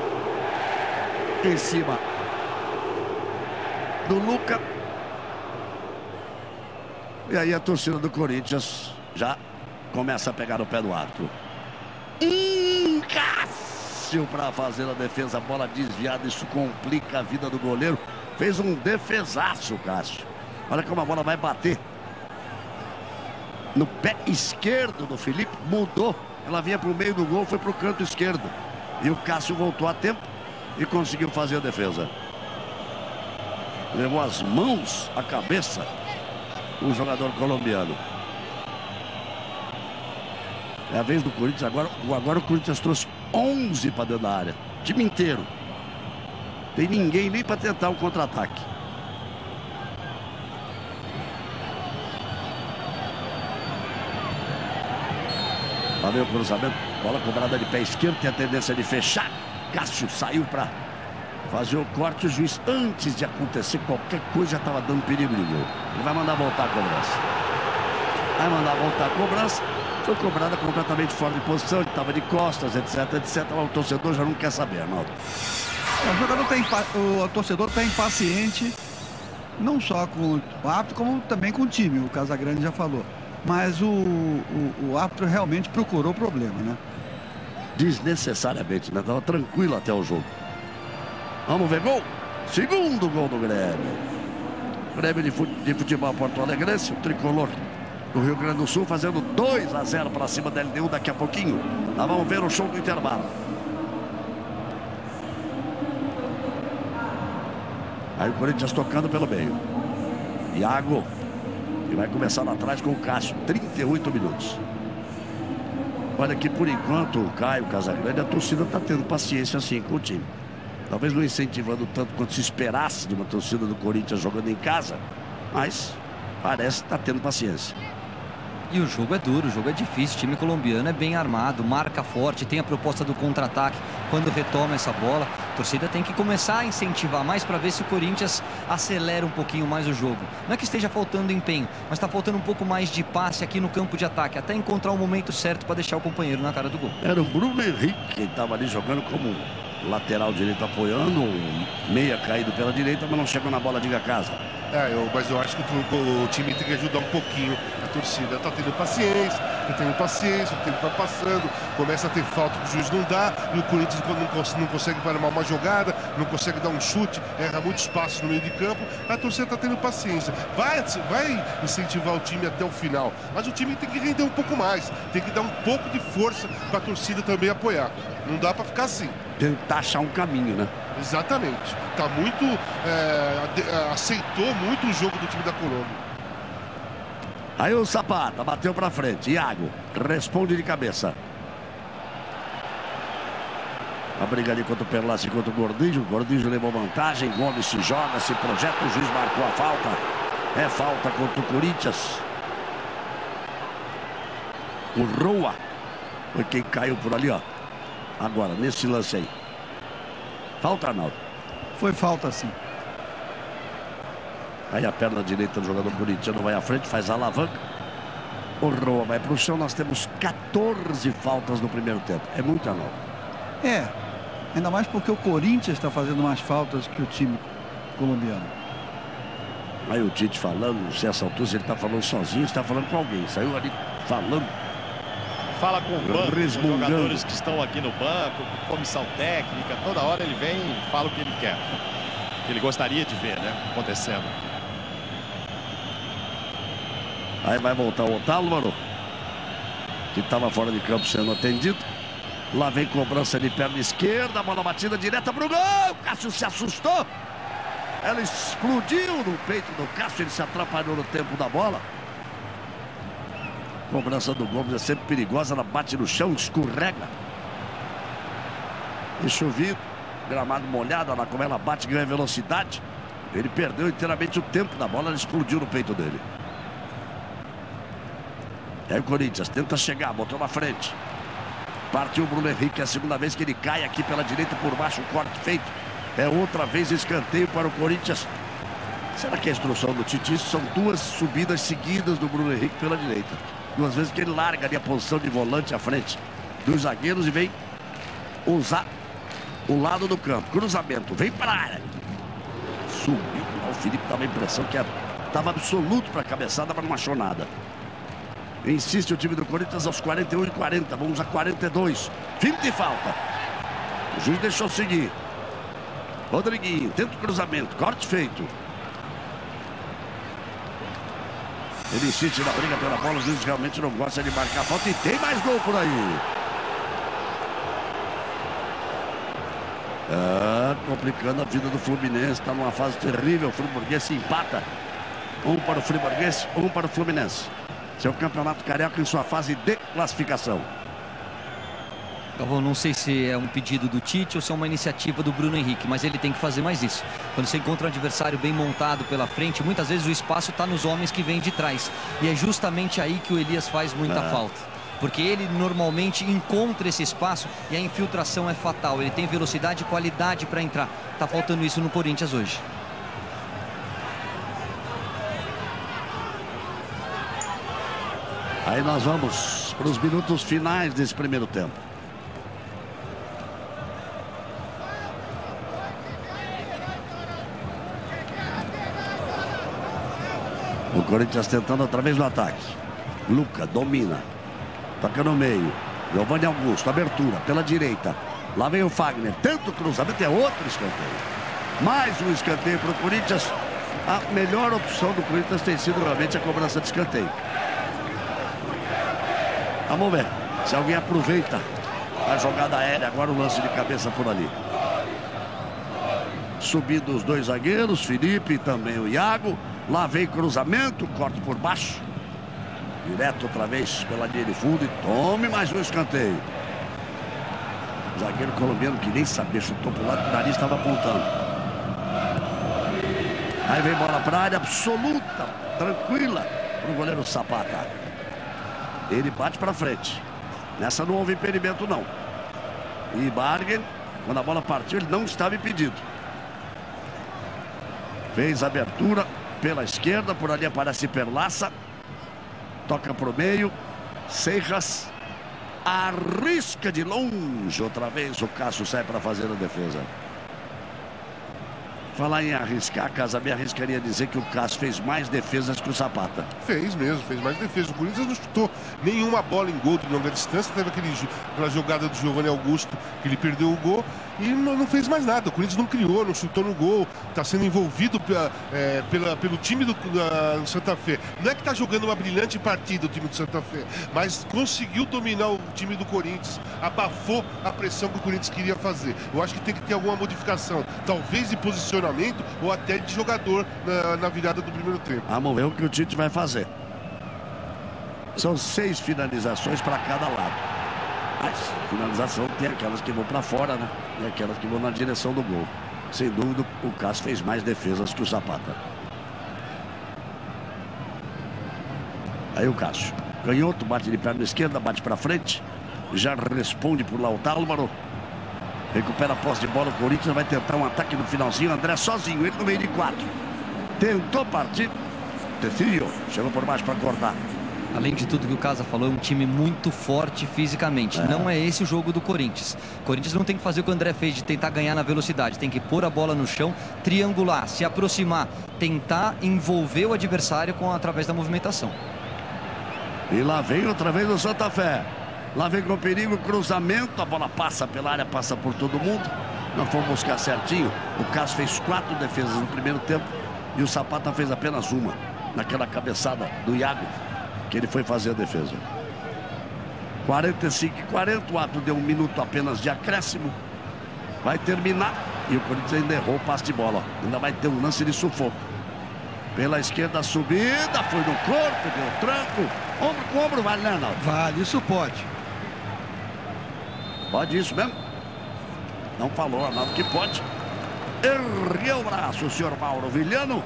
em cima do Luca. E aí a torcida do Corinthians já começa a pegar o pé do árbitro. Cássio para fazer a defesa, bola desviada, isso complica a vida do goleiro. Fez um defesaço, Cássio. Olha como a bola vai bater no pé esquerdo do Felipe, mudou. Ela vinha para o meio do gol, foi para o canto esquerdo. E o Cássio voltou a tempo e conseguiu fazer a defesa. Levou as mãos à cabeça o jogador colombiano. É a vez do Corinthians. Agora o Corinthians trouxe 11 para dentro da área. Time inteiro. Tem ninguém nem para tentar o contra-ataque. Valeu o cruzamento. Bola cobrada de pé esquerdo. Tem a tendência de fechar. Cássio saiu para fazer o corte. O juiz, antes de acontecer qualquer coisa, já estava dando perigo de gol. Ele vai mandar voltar a cobrança. Vai mandar voltar a cobrança. Foi cobrada completamente fora de posição. Ele estava de costas, etc, etc. O torcedor já não quer saber, Arnaldo. O torcedor está impaciente. Não só com o árbitro, como também com o time. O Casagrande já falou. Mas o árbitro realmente procurou problema, né? Desnecessariamente, né? Estava tranquilo até o jogo. Vamos ver gol. Segundo gol do Grêmio. Grêmio de futebol Porto Alegrense, o tricolor do Rio Grande do Sul, fazendo 2-0 para cima da LDU daqui a pouquinho. Nós vamos ver o show do intervalo. Aí o Corinthians tocando pelo meio. Iago. E vai começar lá atrás com o Cássio. 38 minutos. Olha que por enquanto o Caio Casagrande, a torcida está tendo paciência assim com o time. Talvez não incentivando tanto quanto se esperasse de uma torcida do Corinthians jogando em casa. Mas parece que está tendo paciência. E o jogo é duro, o jogo é difícil. O time colombiano é bem armado, marca forte, tem a proposta do contra-ataque quando retoma essa bola. A torcida tem que começar a incentivar mais para ver se o Corinthians acelera um pouquinho mais o jogo. Não é que esteja faltando empenho, mas está faltando um pouco mais de passe aqui no campo de ataque, até encontrar o momento certo para deixar o companheiro na cara do gol. Era o Bruno Henrique que estava ali jogando como lateral direito, apoiando, meia caído pela direita, mas não chegou na bola, diga casa. Mas eu acho que o time tem que ajudar um pouquinho a torcida. Tá tendo paciência, o tempo vai passando, começa a ter falta que o juiz não dá, e o Corinthians não consegue armar uma jogada, não consegue dar um chute, erra muito espaço no meio de campo. A torcida tá tendo paciência, vai incentivar o time até o final, mas o time tem que render um pouco mais, tem que dar um pouco de força para a torcida também apoiar. Não dá para ficar assim. Tentar achar um caminho, né? Exatamente. Tá muito... aceitou muito o jogo do time da Colômbia. Aí o Zapata bateu pra frente. Iago responde de cabeça. A briga ali contra o Perlace e contra o Gordillo. O Gordillo levou vantagem. Gomes se joga, se projeta. O juiz marcou a falta. É falta contra o Corinthians. O Roa foi quem caiu por ali, ó. Agora, nesse lance aí. Falta, Arnaldo? Foi falta, sim. Aí a perna direita do jogador corintiano vai à frente, faz a alavanca. O Roa vai para o chão. Nós temos 14 faltas no primeiro tempo. É muita não. É, ainda mais porque o Corinthians está fazendo mais faltas que o time colombiano. Aí o Tite falando, não sei essa altura se ele está falando sozinho, está falando com alguém. Saiu ali falando. Fala com o banco, com os Resmungando. jogadores que estão aqui no banco, com comissão técnica. Toda hora ele vem e fala o que ele quer. O que ele gostaria de ver, né? Acontecendo. Aí vai voltar o Otálvaro, que estava fora de campo sendo atendido. Lá vem cobrança de perna esquerda, bola batida direta para o gol. Cássio se assustou. Ela explodiu no peito do Cássio, ele se atrapalhou no tempo da bola. Cobrança do Gomes é sempre perigosa, ela bate no chão, escorrega. E chovido, gramado molhado, como ela bate, ganha velocidade. Ele perdeu inteiramente o tempo da bola, ela explodiu no peito dele. Aí o Corinthians tenta chegar, botou na frente. Partiu o Bruno Henrique, é a segunda vez que ele cai aqui pela direita por baixo, o corte feito. É outra vez escanteio para o Corinthians. Será que a instrução do Tite? São duas subidas seguidas do Bruno Henrique pela direita. Duas vezes que ele larga ali a posição de volante à frente dos zagueiros e vem usar o lado do campo. Cruzamento, vem para a área. Subiu. O Felipe dava a impressão que estava absoluto para a cabeçada, mas não achou nada. Insiste o time do Corinthians aos 41 e 40. Vamos a 42. Fim de falta. O juiz deixou seguir. Rodriguinho, tenta o cruzamento. Corte feito. Ele insiste na briga pela bola. O juiz realmente não gosta de marcar falta. E tem mais gol por aí. Complicando a vida do Fluminense. Está numa fase terrível. O Fluminense empata. Um para o Fluminense, um para o Fluminense. Seu campeonato carioca em sua fase de classificação. Eu não sei se é um pedido do Tite ou se é uma iniciativa do Bruno Henrique, mas ele tem que fazer mais isso. Quando você encontra um adversário bem montado pela frente, muitas vezes o espaço está nos homens que vêm de trás. E é justamente aí que o Elias faz muita falta. Porque ele normalmente encontra esse espaço e a infiltração é fatal. Ele tem velocidade e qualidade para entrar. Está faltando isso no Corinthians hoje. Aí nós vamos para os minutos finais desse primeiro tempo. O Corinthians tentando outra vez no ataque. Luca domina. Toca no meio. Giovanni Augusto, abertura pela direita. Lá vem o Fagner. Tenta o cruzamento, é outro escanteio. Mais um escanteio para o Corinthians. A melhor opção do Corinthians tem sido realmente a cobrança de escanteio. Vamos ver se alguém aproveita a jogada aérea. Agora o lance de cabeça por ali. Subindo os dois zagueiros, Felipe e também o Iago. Lá vem cruzamento, corte por baixo. Direto outra vez pela linha de fundo e tome mais um escanteio. O zagueiro colombiano que nem sabia, chutou pro lado, o nariz estava apontando. Aí vem bola para a área absoluta, tranquila para o goleiro Zapata. Ele bate para frente. Nessa não houve impedimento não. E Bargen, quando a bola partiu, ele não estava impedido. Fez a abertura pela esquerda, por ali aparece Perlaça. Toca para o meio. Seijas arrisca de longe. Outra vez o Cássio sai para fazer a defesa. Falar em arriscar, Casa, me arriscaria dizer que o Cássio fez mais defesas que o Zapata. Fez mesmo, fez mais defesa. O Corinthians não chutou nenhuma bola em gol de longa distância. Teve aquela jogada do Giovanni Augusto que ele perdeu o gol e não fez mais nada. O Corinthians não criou, não chutou no gol. Está sendo envolvido pelo time do Santa Fé. Não é que está jogando uma brilhante partida o time do Santa Fé, mas conseguiu dominar o time do Corinthians. Abafou a pressão que o Corinthians queria fazer. Eu acho que tem que ter alguma modificação, talvez de posicionamento ou até de jogador na virada do primeiro tempo. Vamos ver o que o Tite vai fazer. São 6 finalizações para cada lado. Mas finalização tem aquelas que vão para fora, né? E aquelas que vão na direção do gol. Sem dúvida, o Cássio fez mais defesas que o Zapata. Aí o Cássio. Canhoto, bate de perna esquerda, bate para frente. Já responde por Lautaro. Recupera a posse de bola, o Corinthians vai tentar um ataque no finalzinho. André sozinho, ele no meio de 4. Tentou partir. Tecilio chegou por baixo para cortar. Além de tudo que o Casa falou, é um time muito forte fisicamente. Não é esse o jogo do Corinthians. O Corinthians não tem que fazer o que o André fez de tentar ganhar na velocidade. Tem que pôr a bola no chão, triangular, se aproximar, tentar envolver o adversário através da movimentação. E lá vem outra vez o Santa Fé. Lá vem com perigo, cruzamento, a bola passa pela área, passa por todo mundo. Nós fomos buscar certinho. O Cássio fez 4 defesas no primeiro tempo e o Zapata fez apenas uma, naquela cabeçada do Iago, que ele foi fazer a defesa. 45 e 40, o ato deu 1 minuto apenas de acréscimo. Vai terminar e o Corinthians ainda errou o passe de bola. Ainda vai ter um lance de sufoco. Pela esquerda a subida, foi no corpo, deu tranco. Ombro com ombro, vale, né, Arnaldo? Vale, isso pode. Pode isso mesmo? Não falou, Arnaldo, que pode. Ergueu o braço, o senhor Mauro Viliano.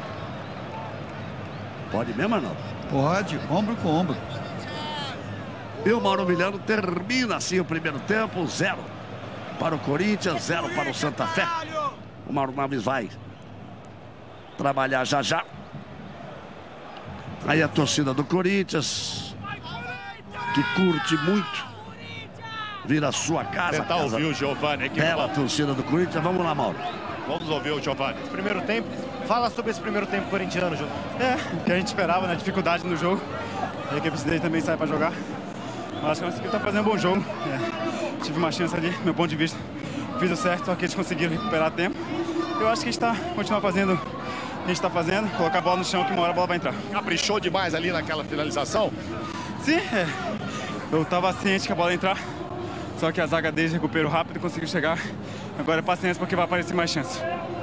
Pode mesmo, Arnaldo? Pode, ombro com ombro. E o Mauro Viliano termina assim o primeiro tempo, 0 para o Corinthians, 0 para o Santa Fé. O Mauro Naves vai trabalhar já já. Aí a torcida do Corinthians, que curte muito vir à sua casa. Tentar ouvir o Giovani aqui. Bela torcida do Corinthians. Vamos lá, Mauro. Vamos ouvir o Giovani. Primeiro tempo, fala sobre esse primeiro tempo corintiano, Jô. O que a gente esperava, né? Dificuldade no jogo. A equipe dele também sai para jogar. Mas acho que a nossa equipe tá fazendo um bom jogo. Tive uma chance ali, meu ponto de vista. Fiz o certo, só que eles conseguiram recuperar tempo. Eu acho que a gente tá continuar fazendo o que a gente tá fazendo, colocar a bola no chão que uma hora a bola vai entrar. Caprichou demais ali naquela finalização? Sim, eu tava ciente que a bola ia entrar. Só que a zaga deles recuperou rápido e conseguiu chegar. Agora é paciência porque vai aparecer mais chance.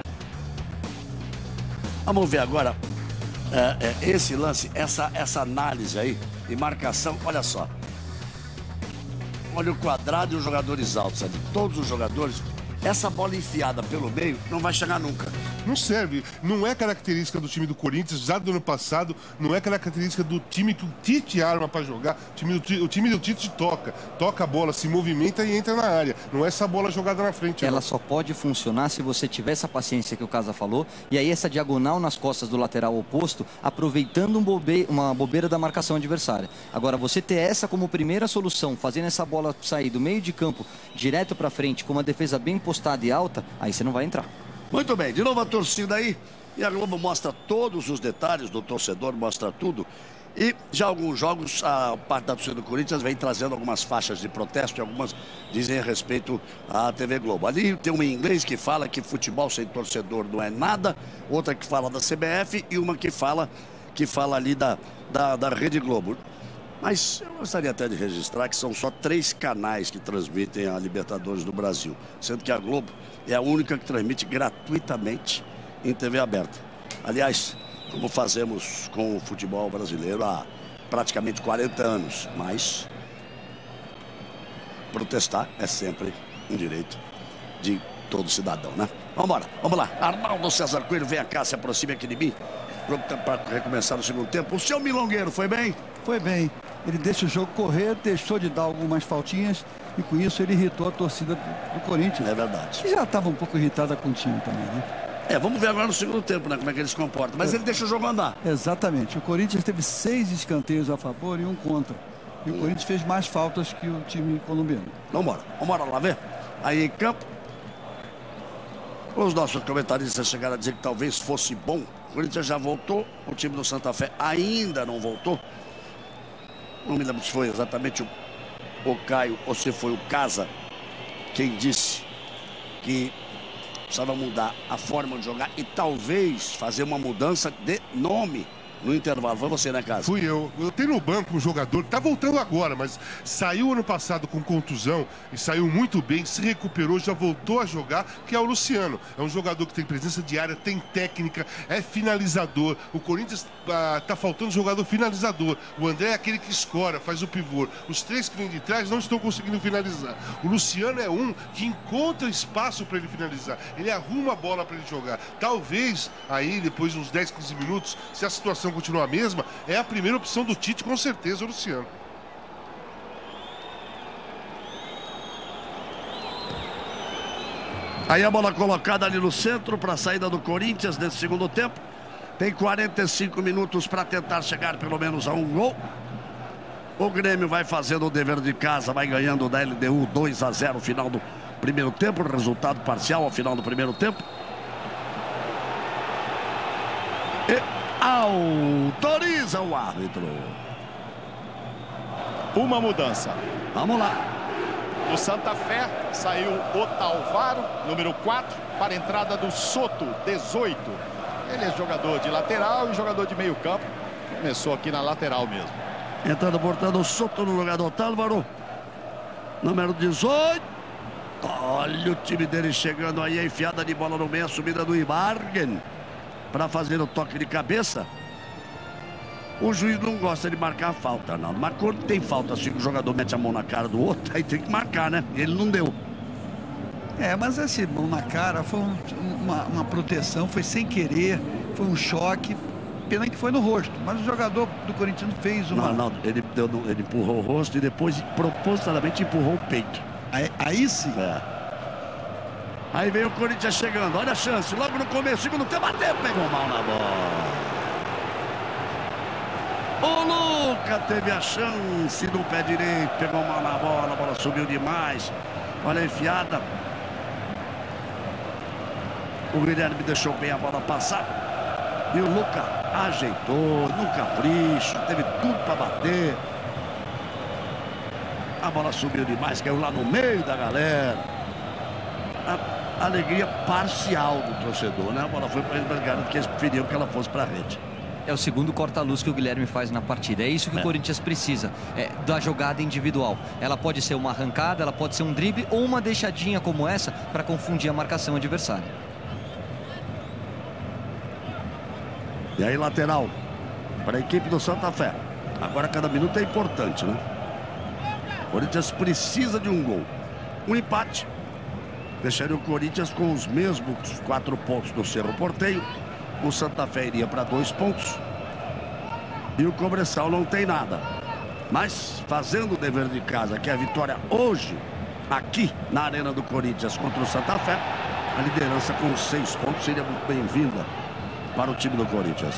Vamos ver agora esse lance, essa análise aí de marcação. Olha só. Olha o quadrado e os jogadores altos ali. Todos os jogadores. Essa bola enfiada pelo meio não vai chegar nunca. Não serve. Não é característica do time do Corinthians, já do ano passado. Não é característica do time que o Tite arma para jogar. O time do Tite toca a bola, se movimenta e entra na área. Não é essa bola jogada na frente. Ela só pode funcionar se você tiver essa paciência que o Casa falou. E aí essa diagonal nas costas do lateral oposto, aproveitando uma bobeira da marcação adversária. Agora, você ter essa como primeira solução, fazendo essa bola sair do meio de campo direto para frente, com uma defesa bem postada e alta, aí você não vai entrar. Muito bem, de novo a torcida aí. E a Globo mostra todos os detalhes do torcedor, mostra tudo. E já alguns jogos, a parte da torcida do Corinthians vem trazendo algumas faixas de protesto e algumas dizem a respeito à TV Globo. Ali tem uma em inglês que fala que futebol sem torcedor não é nada, outra que fala da CBF e uma que fala ali da Rede Globo. Mas eu gostaria até de registrar que são só 3 canais que transmitem a Libertadores do Brasil, sendo que a Globo é a única que transmite gratuitamente em TV aberta. Aliás, como fazemos com o futebol brasileiro há praticamente 40 anos, mas protestar é sempre um direito de todo cidadão, né? Vamos lá. Arnaldo César Coelho, vem cá, se aproxime aqui de mim. Para recomeçar o segundo tempo. O seu Milongueiro foi bem? Foi bem. Ele deixa o jogo correr, deixou de dar algumas faltinhas e com isso ele irritou a torcida do Corinthians. É verdade. Que já estava um pouco irritada com o time também, né? Vamos ver agora no segundo tempo, né? Como é que ele se comporta. Mas ele deixa o jogo andar. Exatamente. O Corinthians teve 6 escanteios a favor e 1 contra. E o Corinthians fez mais faltas que o time colombiano. Vamos lá ver. Aí em campo, os nossos comentaristas chegaram a dizer que talvez fosse bom. O Corinthians já voltou, o time do Santa Fé ainda não voltou. Não me lembro se foi exatamente o Caio ou se foi o Casa quem disse que precisava mudar a forma de jogar e talvez fazer uma mudança de nome no intervalo. Foi você, né, Casa? Fui eu. Eu tenho no banco um jogador que tá voltando agora, mas saiu ano passado com contusão e saiu muito bem, se recuperou, já voltou a jogar, que é o Luciano. É um jogador que tem presença de área, tem técnica, é finalizador. O Corinthians tá faltando jogador finalizador. O André é aquele que escora, faz o pivô. Os 3 que vêm de trás não estão conseguindo finalizar. O Luciano é um que encontra espaço para ele finalizar. Ele arruma a bola para ele jogar. Talvez aí, depois de uns 10, 15 minutos, se a situação continua a mesma, é a primeira opção do Tite, com certeza, o Luciano. Aí a bola colocada ali no centro para a saída do Corinthians nesse segundo tempo. Tem 45 minutos para tentar chegar pelo menos a um gol. O Grêmio vai fazendo o dever de casa, vai ganhando da LDU 2-0 final do primeiro tempo. Resultado parcial ao final do primeiro tempo. E autoriza o árbitro. Uma mudança. Vamos lá. Do Santa Fé saiu Otálvaro, número 4, para a entrada do Soto, 18. Ele é jogador de lateral e jogador de meio campo. Começou aqui na lateral mesmo. Entrando, portanto, o Soto no lugar do Otálvaro. Número 18. Olha o time dele chegando aí, a enfiada de bola no meio, a subida do Ibarguen para fazer o toque de cabeça. O juiz não gosta de marcar a falta, não. Mas quando tem falta, assim, que o jogador mete a mão na cara do outro, aí tem que marcar, né? Ele não deu. Mas esse mão na cara foi uma proteção, foi sem querer, foi um choque. Pena que foi no rosto, mas o jogador do Corinthians fez uma... Não, ele empurrou o rosto e depois propositalmente empurrou o peito. Aí sim. Aí vem o Corinthians chegando, olha a chance, logo no começo, segundo tempo, bateu, pegou mal na bola. O Luca teve a chance do pé direito, pegou mal na bola, a bola subiu demais. Olha a enfiada. O Guilherme deixou bem a bola passar. E o Luca ajeitou, no capricho, teve tudo para bater. A bola subiu demais, caiu lá no meio da galera. A alegria parcial do torcedor, né? A bola foi para eles, mas garanto que eles preferiam que ela fosse para a rede. É o segundo corta-luz que o Guilherme faz na partida. É isso que o Corinthians precisa, da jogada individual. Ela pode ser uma arrancada, ela pode ser um drible ou uma deixadinha como essa para confundir a marcação adversária. E aí, lateral para a equipe do Santa Fé. Agora cada minuto é importante, né? O Corinthians precisa de um gol. Um empate deixaria o Corinthians com os mesmos 4 pontos do Cerro Porteño. O Santa Fé iria para 2 pontos. E o Cobressal não tem nada. Mas fazendo o dever de casa, que é a vitória hoje, aqui na Arena do Corinthians contra o Santa Fé, a liderança com 6 pontos seria muito bem-vinda para o time do Corinthians.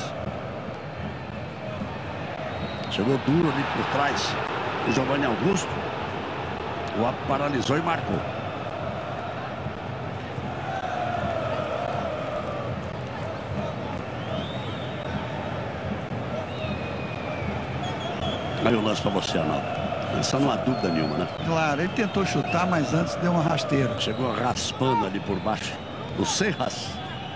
Chegou duro ali por trás o Giovanni Augusto. O paralisou e marcou. Aí o lance para você, Arnaldo. Essa não há dúvida nenhuma, né? Claro, ele tentou chutar, mas antes deu uma rasteira. Chegou raspando ali por baixo do Serras.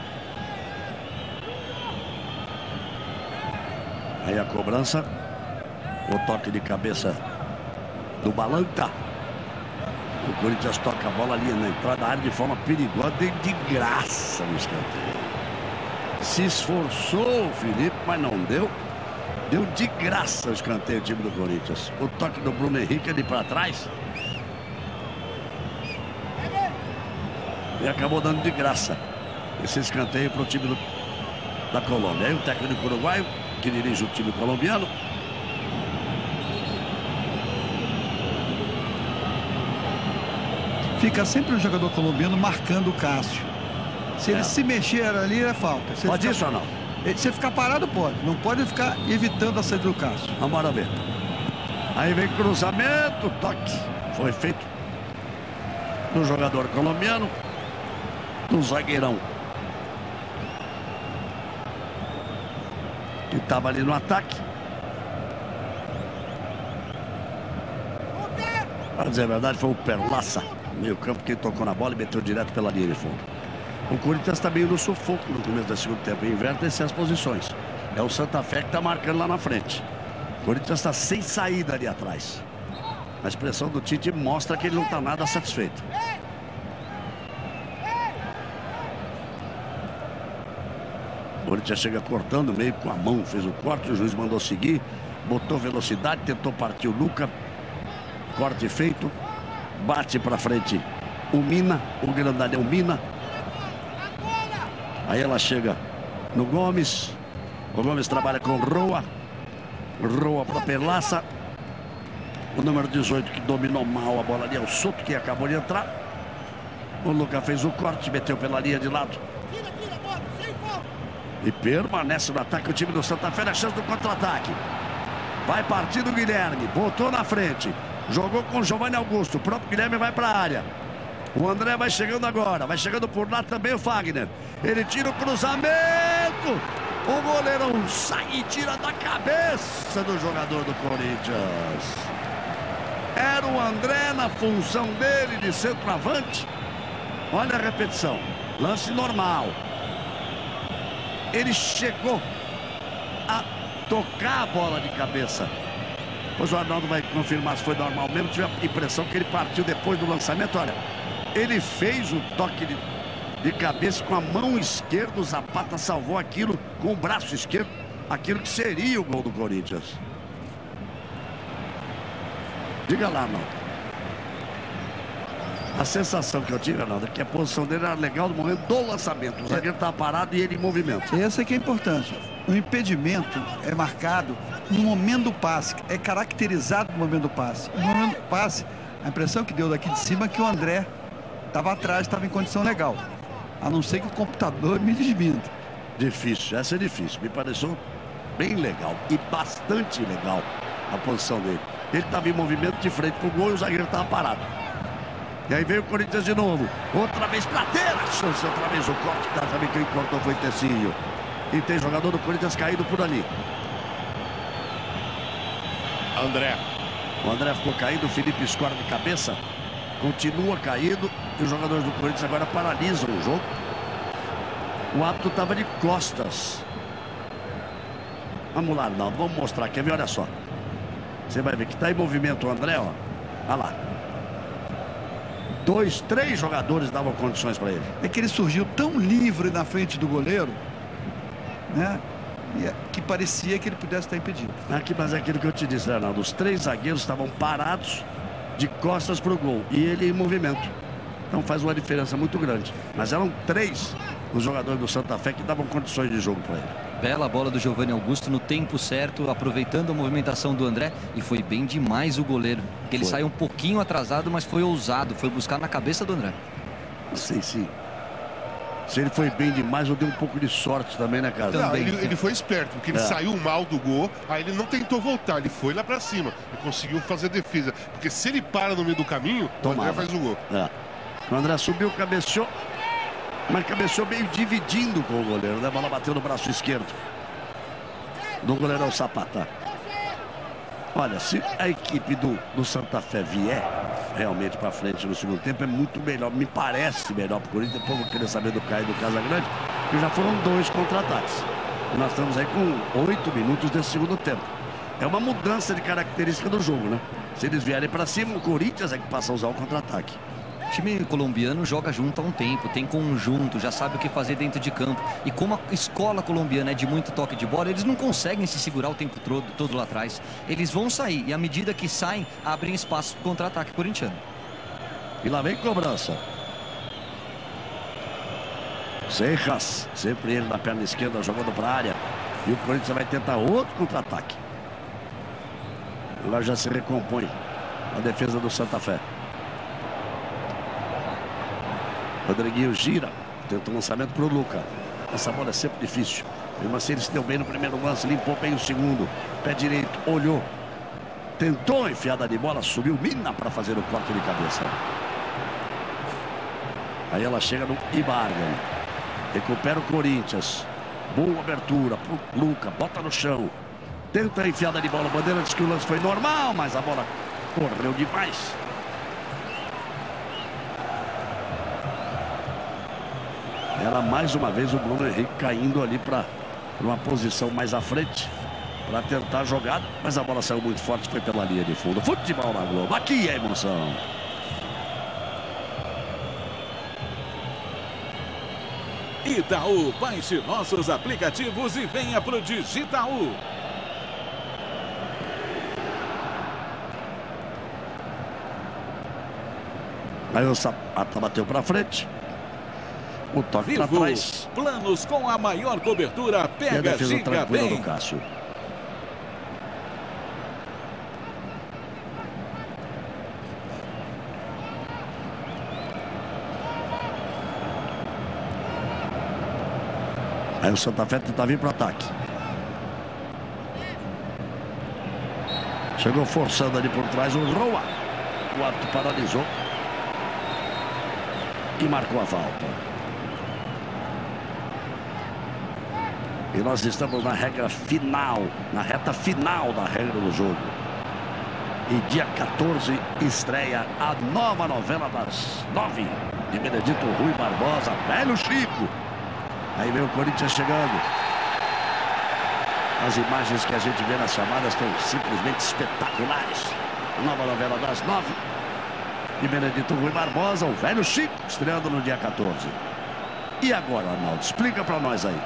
Aí a cobrança. O toque de cabeça do Balanta. O Corinthians toca a bola ali na entrada da área de forma perigosa, de graça no escanteio. Se esforçou o Felipe, mas não deu. Deu de graça o escanteio, o time do Corinthians. O toque do Bruno Henrique ali para trás. E acabou dando de graça esse escanteio para o time da Colômbia. Aí o técnico uruguaio, que dirige o time colombiano. Fica sempre o jogador colombiano marcando o Cássio. Se ele se mexer ali, é falta. Pode isso ou não? Se ficar parado, pode. Não pode ficar evitando a saída do Cássio. Vamos ver. Aí vem cruzamento, toque. Foi feito do jogador colombiano, do zagueirão, que estava ali no ataque. Para dizer a verdade, foi o Perlaça, meio campo, que tocou na bola e meteu direto pela linha de fundo. O Corinthians está meio no sufoco no começo do segundo tempo. Invertem-se as posições. É o Santa Fé que está marcando lá na frente. O Corinthians está sem saída ali atrás. A expressão do Tite mostra que ele não está nada satisfeito. O Corinthians chega cortando meio com a mão. Fez o corte, o juiz mandou seguir. Botou velocidade, tentou partir o Luca. Corte feito. Bate para frente o Mina, o grandalhão Mina. Aí ela chega no Gomes. O Gomes trabalha com Roa. Roa para Perlaça. O número 18 que dominou mal a bola ali é o Soto, que acabou de entrar. O Luca fez o corte, meteu pela linha de lado. E permanece no ataque o time do Santa Fé, na chance do contra-ataque. Vai partir do Guilherme. Botou na frente. Jogou com o Giovanni Augusto. O próprio Guilherme vai para a área. O André vai chegando agora. Vai chegando por lá também o Fagner. Ele tira o cruzamento. O goleirão sai e tira da cabeça do jogador do Corinthians. Era o André na função dele de centroavante. Olha a repetição. Lance normal. Ele chegou a tocar a bola de cabeça. Pois o Arnaldo vai confirmar se foi normal mesmo. Tive a impressão que ele partiu depois do lançamento. Olha, ele fez o toque de cabeça com a mão esquerda. O Zapata salvou aquilo com o braço esquerdo. Aquilo que seria o gol do Corinthians. Diga lá, Arnaldo. A sensação que eu tive, Arnaldo, é que a posição dele era legal no momento do lançamento. O zagueiro estava parado e ele em movimento. Esse é que é importante. O impedimento é marcado no momento do passe. É caracterizado no momento do passe. No momento do passe, a impressão que deu daqui de cima é que o André estava atrás, estava em condição legal. A não ser que o computador me desminta. Difícil, essa é difícil. Me pareceu bem legal e bastante legal a posição dele. Ele estava em movimento de frente para o gol e o zagueiro estava parado. E aí veio o Corinthians de novo. Outra vez para ter a chance. Outra vez o corte. Também quem cortou foi Tecinho. E tem jogador do Corinthians caído por ali. André. O André ficou caído. O Felipe escora de cabeça. Continua caído. E os jogadores do Corinthians agora paralisam o jogo. O árbitro estava de costas. Vamos lá, Arnaldo. Vamos mostrar. Quer ver? Olha só. Você vai ver que está em movimento o André, ó. Olha lá. 2, 3 jogadores davam condições para ele. É que ele surgiu tão livre na frente do goleiro, né? Que parecia que ele pudesse estar impedido. Aqui, mas é aquilo que eu te disse, Arnaldo. Os 3 zagueiros estavam parados de costas para o gol. E ele em movimento. Então faz uma diferença muito grande. Mas eram 3 os jogadores do Santa Fé que davam condições de jogo para ele. Bela bola do Giovanni Augusto no tempo certo, aproveitando a movimentação do André. E foi bem demais o goleiro. Porque ele saiu um pouquinho atrasado, mas foi ousado. Foi buscar na cabeça do André. Não sei se ele foi bem demais ou deu um pouco de sorte também, né, cara? Não, ele foi esperto, porque ele saiu mal do gol. Aí ele não tentou voltar, ele foi lá pra cima. Ele conseguiu fazer a defesa. Porque se ele para no meio do caminho, o André faz o gol. O André subiu, cabeceou. Mas cabeceou meio dividindo com o goleiro, né? A bola bateu no braço esquerdo do goleirão Zapata. Olha, se a equipe do Santa Fé vier realmente para frente no segundo tempo, é muito melhor, me parece melhor para o Corinthians. Depois vou querer saber do Caio e do Casagrande, que já foram 2 contra-ataques. E nós estamos aí com 8 minutos desse segundo tempo. É uma mudança de característica do jogo, né? Se eles vierem para cima, o Corinthians é que passa a usar o contra-ataque. O time colombiano joga junto há um tempo, tem conjunto, já sabe o que fazer dentro de campo. E como a escola colombiana é de muito toque de bola, eles não conseguem se segurar o tempo todo lá atrás. Eles vão sair e à medida que saem, abrem espaço para o contra-ataque corintiano. E lá vem cobrança. Seijas, sempre ele na perna esquerda jogando para a área. E o Corinthians vai tentar outro contra-ataque. Agora já se recompõe a defesa do Santa Fé. Rodriguinho gira, tenta um lançamento para o Luca. Essa bola é sempre difícil. Mesmo assim ele se deu bem no primeiro lance, limpou bem o segundo. Pé direito, olhou. Tentou a enfiada de bola, subiu Mina para fazer o corte de cabeça. Aí ela chega no Ibarguen. Recupera o Corinthians. Boa abertura pro Luca, bota no chão. Tenta a enfiada de bola, o Bandeira diz que o lance foi normal, mas a bola correu demais. Era mais uma vez o Bruno Henrique caindo ali para uma posição mais à frente para tentar jogar, mas a bola saiu muito forte, foi pela linha de fundo. Futebol na Globo, aqui é emoção. Itaú, baixe nossos aplicativos e venha pro Digitaú. Aí o Zapata bateu para frente. O toque para trás. Planos com a maior cobertura. Pega e a defesa Giga tranquila bem. do Cássio. Aí o Santa Fé tenta vir para o ataque. Chegou forçando ali por trás o Roa. O árbitro paralisou e marcou a falta. E nós estamos na regra final, na reta final da regra do jogo. E dia 14 estreia a nova novela das 9 de Benedito Rui Barbosa, Velho Chico. Aí vem o Corinthians chegando. As imagens que a gente vê nas chamadas estão simplesmente espetaculares. A nova novela das 9 de Benedito Rui Barbosa, o Velho Chico, estreando no dia 14. E agora, Arnaldo, explica pra nós aí.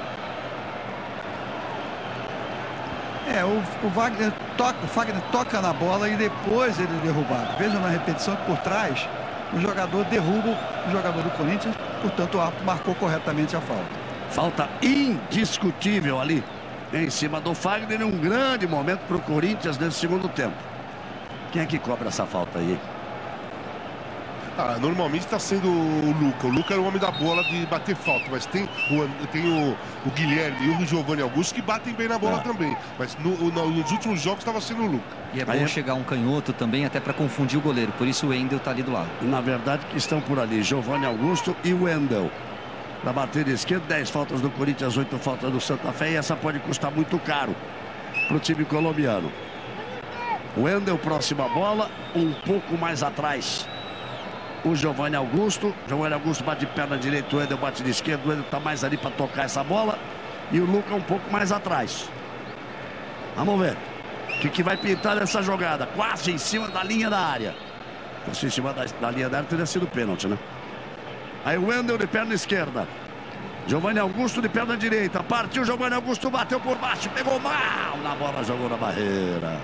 O Fagner toca na bola e depois ele é derrubado. Veja na repetição que por trás o jogador derruba o jogador do Corinthians, portanto o árbitro marcou corretamente a falta. Falta indiscutível ali em cima do Fagner, e um grande momento para o Corinthians nesse segundo tempo. Quem é que cobra essa falta aí? Normalmente está sendo o Luca. O Luca é o homem da bola de bater falta, mas tem o Guilherme e o Giovanni Augusto que batem bem na bola também. Mas nos últimos jogos estava sendo o Luca. E é bom chegar um canhoto também, até para confundir o goleiro. Por isso o Wendel está ali do lado. Na verdade, que estão por ali Giovanni Augusto e o Wendel. Na bateria esquerda, 10 faltas do Corinthians, 8 faltas do Santa Fé. E essa pode custar muito caro para o time colombiano. O Wendel, próxima bola, um pouco mais atrás. O Giovanni Augusto bate de perna direita, o Wendel bate de esquerda. O Wendel está mais ali para tocar essa bola. E o Luca um pouco mais atrás. Vamos ver o que vai pintar nessa jogada. Quase em cima da linha da área. Se em cima da linha da área teria sido pênalti, né? Aí o Wendel de perna esquerda. Giovanni Augusto de perna direita. Partiu, Giovanni Augusto bateu por baixo. Pegou mal na bola, jogou na barreira.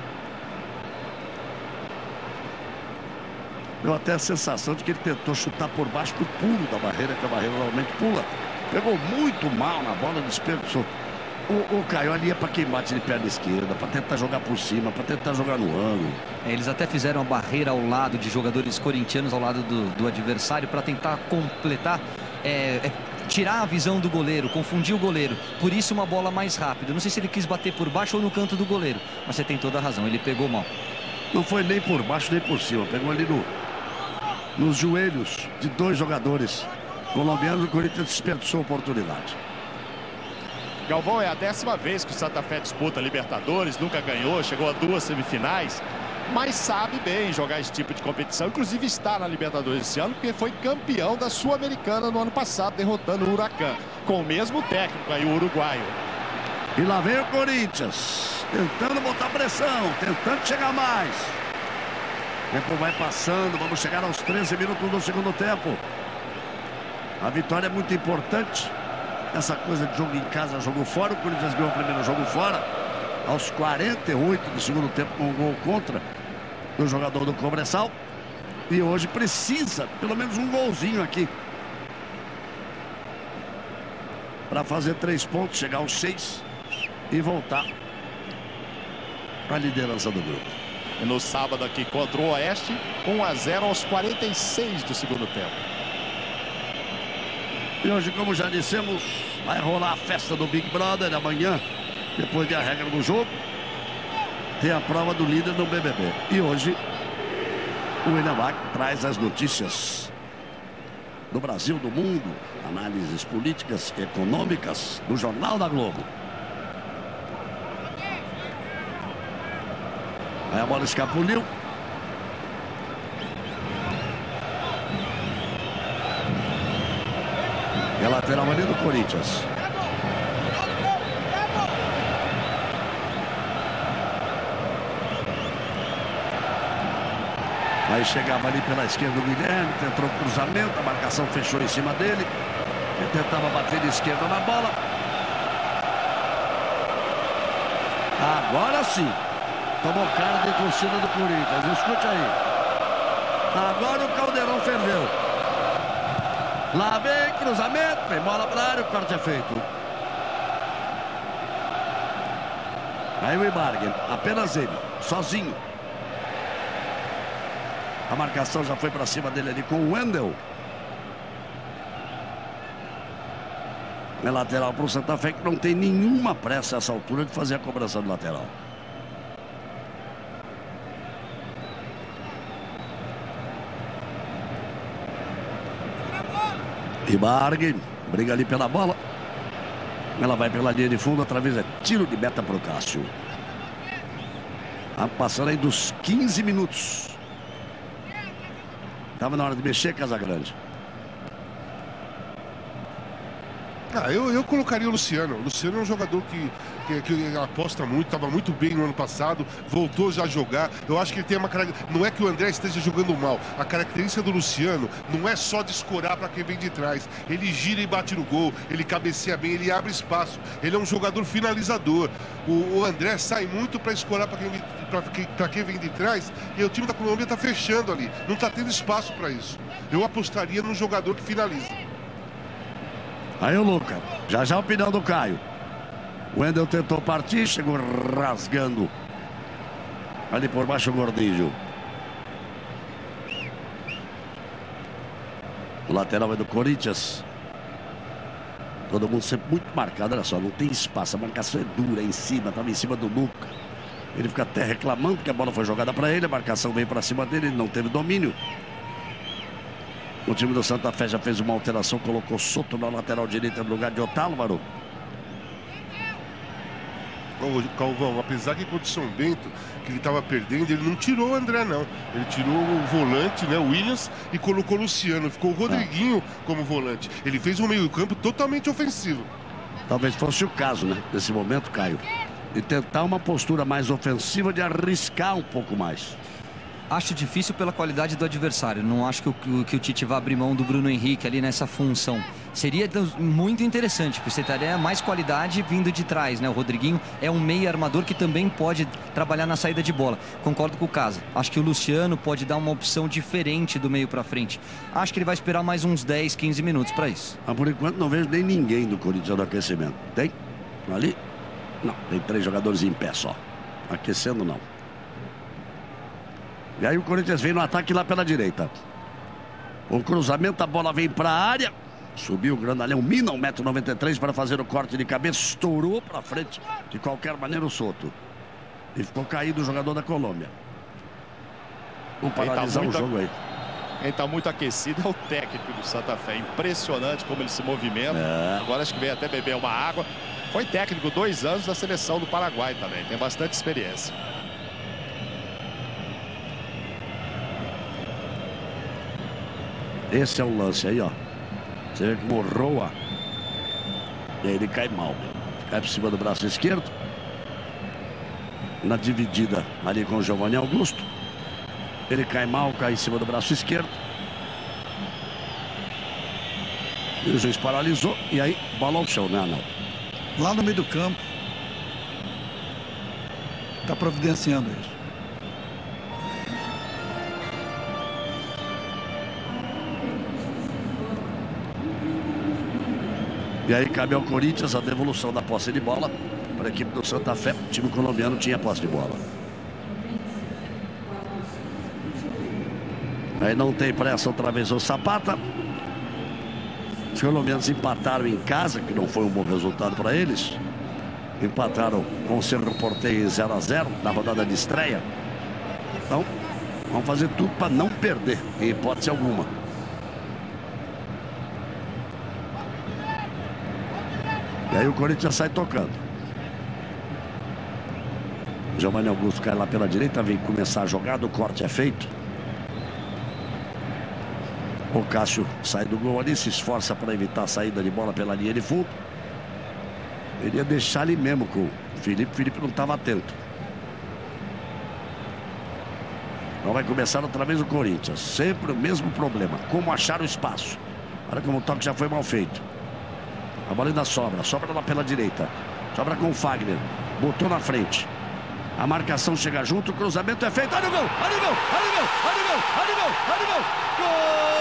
Deu até a sensação de que ele tentou chutar por baixo pro pulo da barreira, que a barreira normalmente pula. Pegou muito mal na bola, desperdiçou. O Caio ali é para quem bate de perna esquerda, para tentar jogar por cima, para tentar jogar no ângulo. Eles até fizeram a barreira ao lado de jogadores corintianos, ao lado do adversário, para tentar completar, tirar a visão do goleiro, confundir o goleiro. Por isso uma bola mais rápida. Não sei se ele quis bater por baixo ou no canto do goleiro, mas você tem toda a razão, ele pegou mal. Não foi nem por baixo nem por cima, pegou ali nos joelhos de dois jogadores colombianos. O Corinthians desperdiçou a oportunidade. Galvão, é a 10ª vez que o Santa Fé disputa Libertadores, nunca ganhou, chegou a 2 semifinais, mas sabe bem jogar esse tipo de competição. Inclusive está na Libertadores esse ano, porque foi campeão da Sul-Americana no ano passado, derrotando o Huracan, com o mesmo técnico aí, o uruguaio. E lá vem o Corinthians, tentando botar pressão, tentando chegar mais. O tempo vai passando, vamos chegar aos 13 minutos do segundo tempo. A vitória é muito importante. Essa coisa de jogo em casa, jogo fora. O Corinthians ganhou o primeiro jogo fora aos 48 do segundo tempo, com um gol contra do jogador do Cobressal. E hoje precisa pelo menos um golzinho aqui para fazer 3 pontos, chegar aos 6 e voltar para a liderança do grupo. E no sábado aqui contra o Oeste, 1-0 aos 46 do segundo tempo. E hoje, como já dissemos, vai rolar a festa do Big Brother amanhã, depois da regra do jogo. Tem a prova do líder no BBB. E hoje, o William Bach traz as notícias do Brasil, do mundo, análises políticas e econômicas do Jornal da Globo. Aí a bola escapuliu. É lateral ali do Corinthians. Aí chegava ali pela esquerda o Guilherme, tentou o cruzamento, a marcação fechou em cima dele. Ele tentava bater de esquerda na bola. Agora sim. Tomou cara de torcida do Corinthians. Escute aí. Agora o caldeirão ferveu. Lá vem cruzamento, vem bola para a área, o corte é feito. Aí o Ibarguen, apenas ele, sozinho. A marcação já foi para cima dele ali com o Wendel. É lateral para o Santa Fé, que não tem nenhuma pressa a essa altura de fazer a cobrança do lateral. Ibargui briga ali pela bola. Ela vai pela linha de fundo, através de tiro de meta para o Cássio. Tá passando aí dos 15 minutos. Tava na hora de mexer, Casagrande. Eu colocaria o Luciano. O Luciano é um jogador que aposta muito, estava muito bem no ano passado, voltou já a jogar. Eu acho que ele tem uma característica. Não é que o André esteja jogando mal. A característica do Luciano não é só de escorar para quem vem de trás. Ele gira e bate no gol, ele cabeceia bem, ele abre espaço. Ele é um jogador finalizador. O André sai muito para escorar para quem vem de trás, e o time da Colômbia está fechando ali. Não está tendo espaço para isso. Eu apostaria num jogador que finaliza. Aí o Luca, já a opinião do Caio. O Wendel tentou partir, chegou rasgando ali por baixo o Gordilho. O lateral é do Corinthians. Todo mundo sempre muito marcado, olha só, não tem espaço, a marcação é dura em cima, estava em cima do Luca. Ele fica até reclamando que a bola foi jogada para ele, a marcação veio para cima dele, ele não teve domínio. O time do Santa Fé já fez uma alteração, colocou Soto na lateral direita no lugar de Otálvaro. Calvão, apesar que contra o São Bento, que ele estava perdendo, ele não tirou o André, não. Ele tirou o volante, né, o Williams, e colocou o Luciano. Ficou o Rodriguinho como volante. Ele fez um meio-campo totalmente ofensivo. Talvez fosse o caso, né, nesse momento, Caio, de tentar uma postura mais ofensiva, de arriscar um pouco mais. Acho difícil pela qualidade do adversário. Não acho que o Tite vai abrir mão do Bruno Henrique ali nessa função. Seria muito interessante, porque você teria mais qualidade vindo de trás, né? O Rodriguinho é um meio armador que também pode trabalhar na saída de bola. Concordo com o Casa. Acho que o Luciano pode dar uma opção diferente do meio para frente. Acho que ele vai esperar mais uns 10, 15 minutos para isso. Mas por enquanto não vejo nem ninguém do Corinthians no aquecimento. Tem? Ali? Não, tem 3 jogadores em pé só. Aquecendo não. E aí o Corinthians vem no ataque lá pela direita. O cruzamento, a bola vem para a área. Subiu o grandalhão, mina 1,93 m para fazer o corte de cabeça. Estourou para frente. De qualquer maneira o Soto. E ficou caído o jogador da Colômbia. Vamos paralisar o jogo aí. Quem está muito aquecido é o técnico do Santa Fé. Impressionante como ele se movimenta. Agora acho que veio até beber uma água. Foi técnico 2 anos da seleção do Paraguai também. Tem bastante experiência. Esse é o lance aí, ó. Você vê que morroa. E aí ele cai mal. Cai por cima do braço esquerdo. Na dividida ali com o Giovanni Augusto. Ele cai mal, cai em cima do braço esquerdo. E o juiz paralisou. E aí, bola ao chão, né, Arnaldo? Lá no meio do campo. Está providenciando isso. E aí cabe ao Corinthians a devolução da posse de bola para a equipe do Santa Fé. O time colombiano tinha posse de bola. Aí não tem pressa, outra vez o Zapata. Os colombianos empataram em casa, que não foi um bom resultado para eles. Empataram com o Cerro Porteño 0-0 na rodada de estreia. Então, vamos fazer tudo para não perder, em hipótese alguma. E aí o Corinthians sai tocando. Giovanni Augusto cai lá pela direita, vem começar a jogada, o corte é feito. O Cássio sai do gol ali, se esforça para evitar a saída de bola pela linha de fundo. Ele ia deixar ali mesmo com o Felipe. Felipe não estava atento. Então vai começar outra vez o Corinthians. Sempre o mesmo problema. Como achar o espaço. Olha como o toque já foi mal feito. A bola ainda sobra. Sobra lá pela direita. Sobra com o Fagner. Botou na frente. A marcação chega junto. O cruzamento é feito. Olha o gol! Olha o gol! Olha o gol! Olha o gol! Olha o gol! Olha o gol! Gol!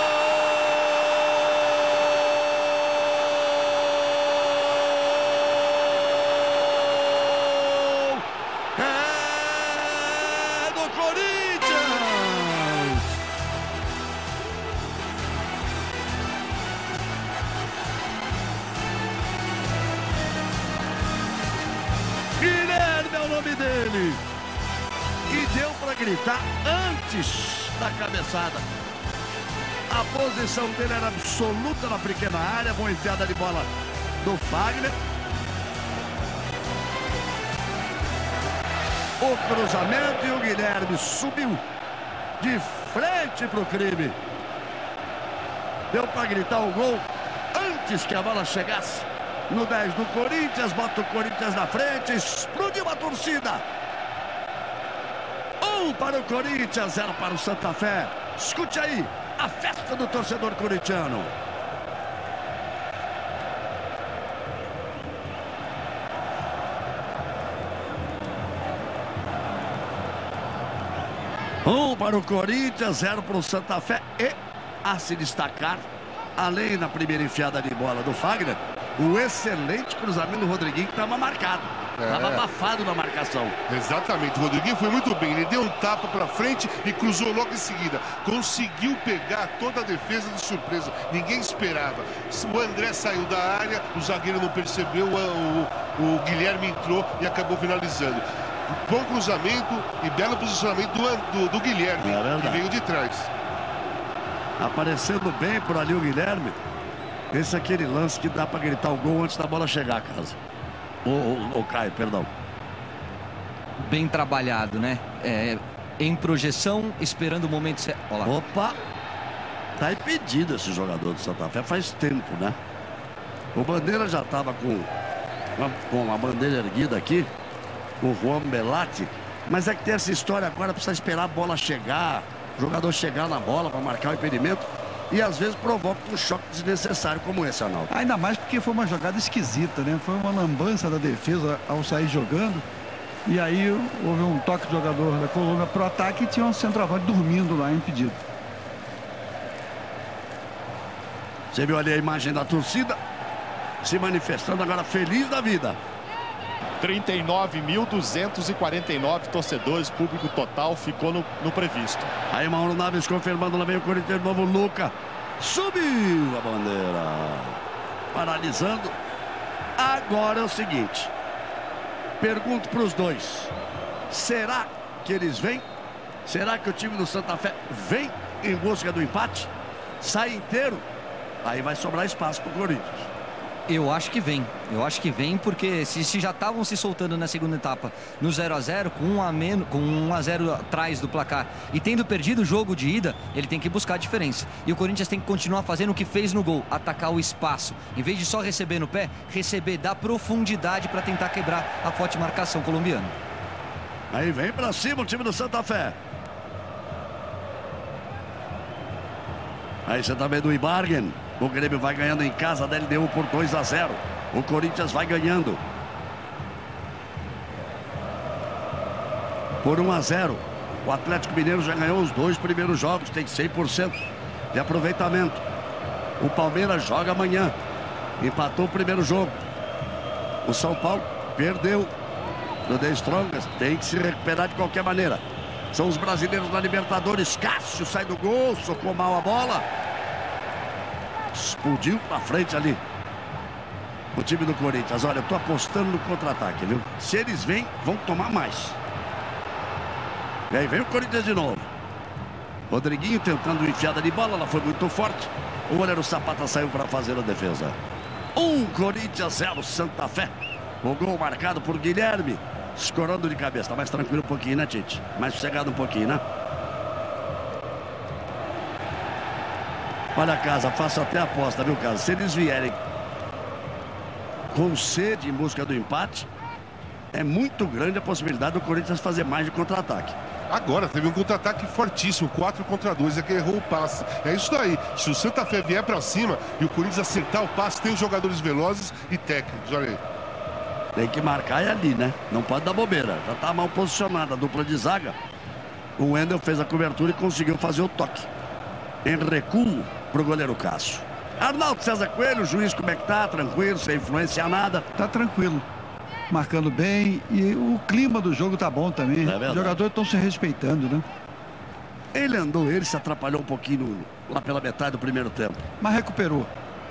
Dele. E deu para gritar antes da cabeçada. A posição dele era absurda. absoluta na pequena área. Boa enfiada de bola do Fagner. O cruzamento e o Guilherme subiu de frente para o crime. Deu para gritar o gol antes que a bola chegasse no 10 do Corinthians. Bota o Corinthians na frente, explodiu a torcida. 1 para o Corinthians, 0 para o Santa Fé. Escute aí a festa do torcedor corintiano. Um para o Corinthians, 0 para o Santa Fé. E a se destacar, além da primeira enfiada de bola do Fagner, o excelente cruzamento do Rodriguinho, que estava marcado. Estava abafado na marcação. Exatamente, o Rodriguinho foi muito bem. Ele deu um tapa para frente e cruzou logo em seguida. Conseguiu pegar toda a defesa de surpresa. Ninguém esperava. O André saiu da área, o zagueiro não percebeu, o Guilherme entrou e acabou finalizando. Bom cruzamento e belo posicionamento do Guilherme, que veio de trás. Aparecendo bem por ali o Guilherme. Esse é aquele lance que dá para gritar o gol antes da bola chegar, Casa. O Caio, perdão. Bem trabalhado, né? Em projeção, esperando o momento certo. Opa! Tá impedido esse jogador do Santa Fé faz tempo, né? O Bandeira já estava com a bandeira erguida aqui, o Juan Belatti. Mas é que tem essa história agora, precisa esperar a bola chegar, o jogador chegar na bola para marcar o impedimento. E às vezes provoca um choque desnecessário como esse, Arnaldo. Ainda mais porque foi uma jogada esquisita, né? Foi uma lambança da defesa ao sair jogando. E aí houve um toque de jogador da Colômbia pro ataque e tinha um centroavante dormindo lá, impedido. Você viu ali a imagem da torcida se manifestando agora feliz da vida. 39.249 torcedores, público total, ficou no previsto. Aí Mauro Naves confirmando, lá vem o Corinthians, novo Luca. Subiu a bandeira. Paralisando. Agora é o seguinte. Pergunto para os dois. Será que eles vêm? Será que o time do Santa Fé vem em busca do empate? Sai inteiro? Aí vai sobrar espaço para o Corinthians. Eu acho que vem porque se já estavam se soltando na segunda etapa no 0 a 0 com 1 a 0 atrás do placar e tendo perdido o jogo de ida, ele tem que buscar a diferença. E o Corinthians tem que continuar fazendo o que fez no gol, atacar o espaço. Em vez de só receber no pé, receber, dar profundidade para tentar quebrar a forte marcação colombiana. Aí vem para cima o time do Santa Fé. Aí você tá vendo o Ibarguen. O Grêmio vai ganhando em casa da LDU por 2 a 0. O Corinthians vai ganhando por 1 a 0. O Atlético Mineiro já ganhou os 2 primeiros jogos, tem 100% de aproveitamento. O Palmeiras joga amanhã, empatou o primeiro jogo. O São Paulo perdeu no The Strongest, tem que se recuperar de qualquer maneira. São os brasileiros na Libertadores. Cássio sai do gol, socou mal a bola. Explodiu pra frente ali o time do Corinthians. Olha, eu tô apostando no contra-ataque, viu? Se eles vêm, vão tomar mais. E aí vem o Corinthians de novo. Rodriguinho tentando enfiada de bola, ela foi muito forte. O goleiro Zapata saiu para fazer a defesa. 1 Corinthians 0 Santa Fé. O gol marcado por Guilherme, escorando de cabeça. Tá mais tranquilo um pouquinho, né, Tite? Mais sossegado um pouquinho, né? Olha, Casa, faço até a aposta, viu, Casa? Se eles vierem com sede em busca do empate, é muito grande a possibilidade do Corinthians fazer mais de contra-ataque. Agora teve um contra-ataque fortíssimo, 4 contra 2, é que errou o passe. É isso aí. Se o Santa Fé vier pra cima e o Corinthians acertar o passe, tem os jogadores velozes e técnicos, olha aí. Tem que marcar ali, né? Não pode dar bobeira. Já tá mal posicionada a dupla de zaga. O Wendel fez a cobertura e conseguiu fazer o toque em recuo pro goleiro Cássio. Arnaldo César Coelho, o juiz, como é que tá? Tranquilo, sem influenciar nada? Tá tranquilo. Marcando bem e o clima do jogo tá bom também. Os jogadores estão se respeitando, né? Ele se atrapalhou um pouquinho lá pela metade do primeiro tempo. Mas recuperou.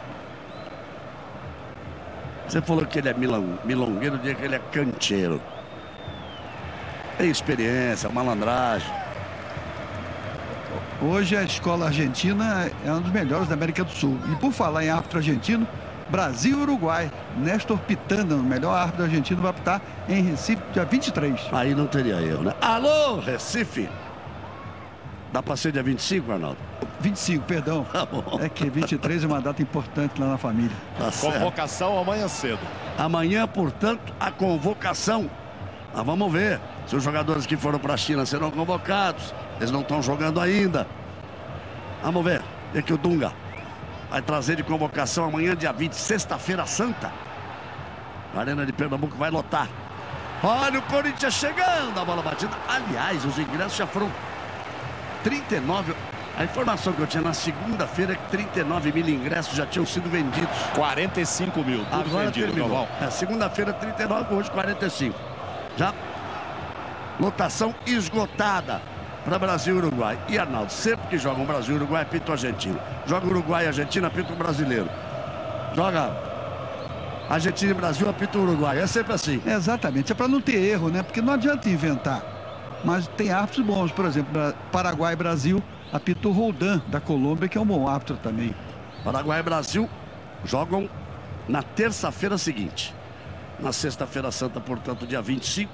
Você falou que ele é milongueiro, eu diria que ele é cancheiro. Tem experiência, malandragem. Hoje a escola argentina é uma das melhores da América do Sul. E por falar em árbitro argentino, Brasil e Uruguai. Néstor Pitana, o melhor árbitro argentino, vai apitar em Recife, dia 23. Aí não teria erro, né? Alô, Recife! Dá pra ser dia 25, Arnaldo? 25, perdão. Tá bom. É que 23 é uma data importante lá na família. Tá certo. Convocação amanhã cedo. Amanhã, portanto, a convocação. Mas vamos ver se os jogadores que foram para a China serão convocados. Eles não estão jogando ainda. Vamos ver. É que o Dunga vai trazer de convocação amanhã, dia 20, sexta-feira santa. A Arena de Pernambuco vai lotar. Olha o Corinthians chegando, a bola batida. Aliás, os ingressos já foram 39. A informação que eu tinha na segunda-feira é que 39 mil ingressos já tinham sido vendidos. 45 mil. Tudo Agora vendido, terminou. Segunda-feira 39, hoje 45. Já lotação esgotada para Brasil e Uruguai. E Arnaldo, sempre que jogam Brasil e Uruguai, apita o argentino. Joga Uruguai e Argentina, apita o brasileiro. Joga Argentina e Brasil, apita o Uruguai. É sempre assim. Exatamente, é para não ter erro, né? Porque não adianta inventar. Mas tem árbitros bons, por exemplo, Paraguai e Brasil, apita o Roldan, da Colômbia, que é um bom árbitro também. Paraguai e Brasil jogam na terça-feira seguinte. Na sexta-feira santa, portanto, dia 25.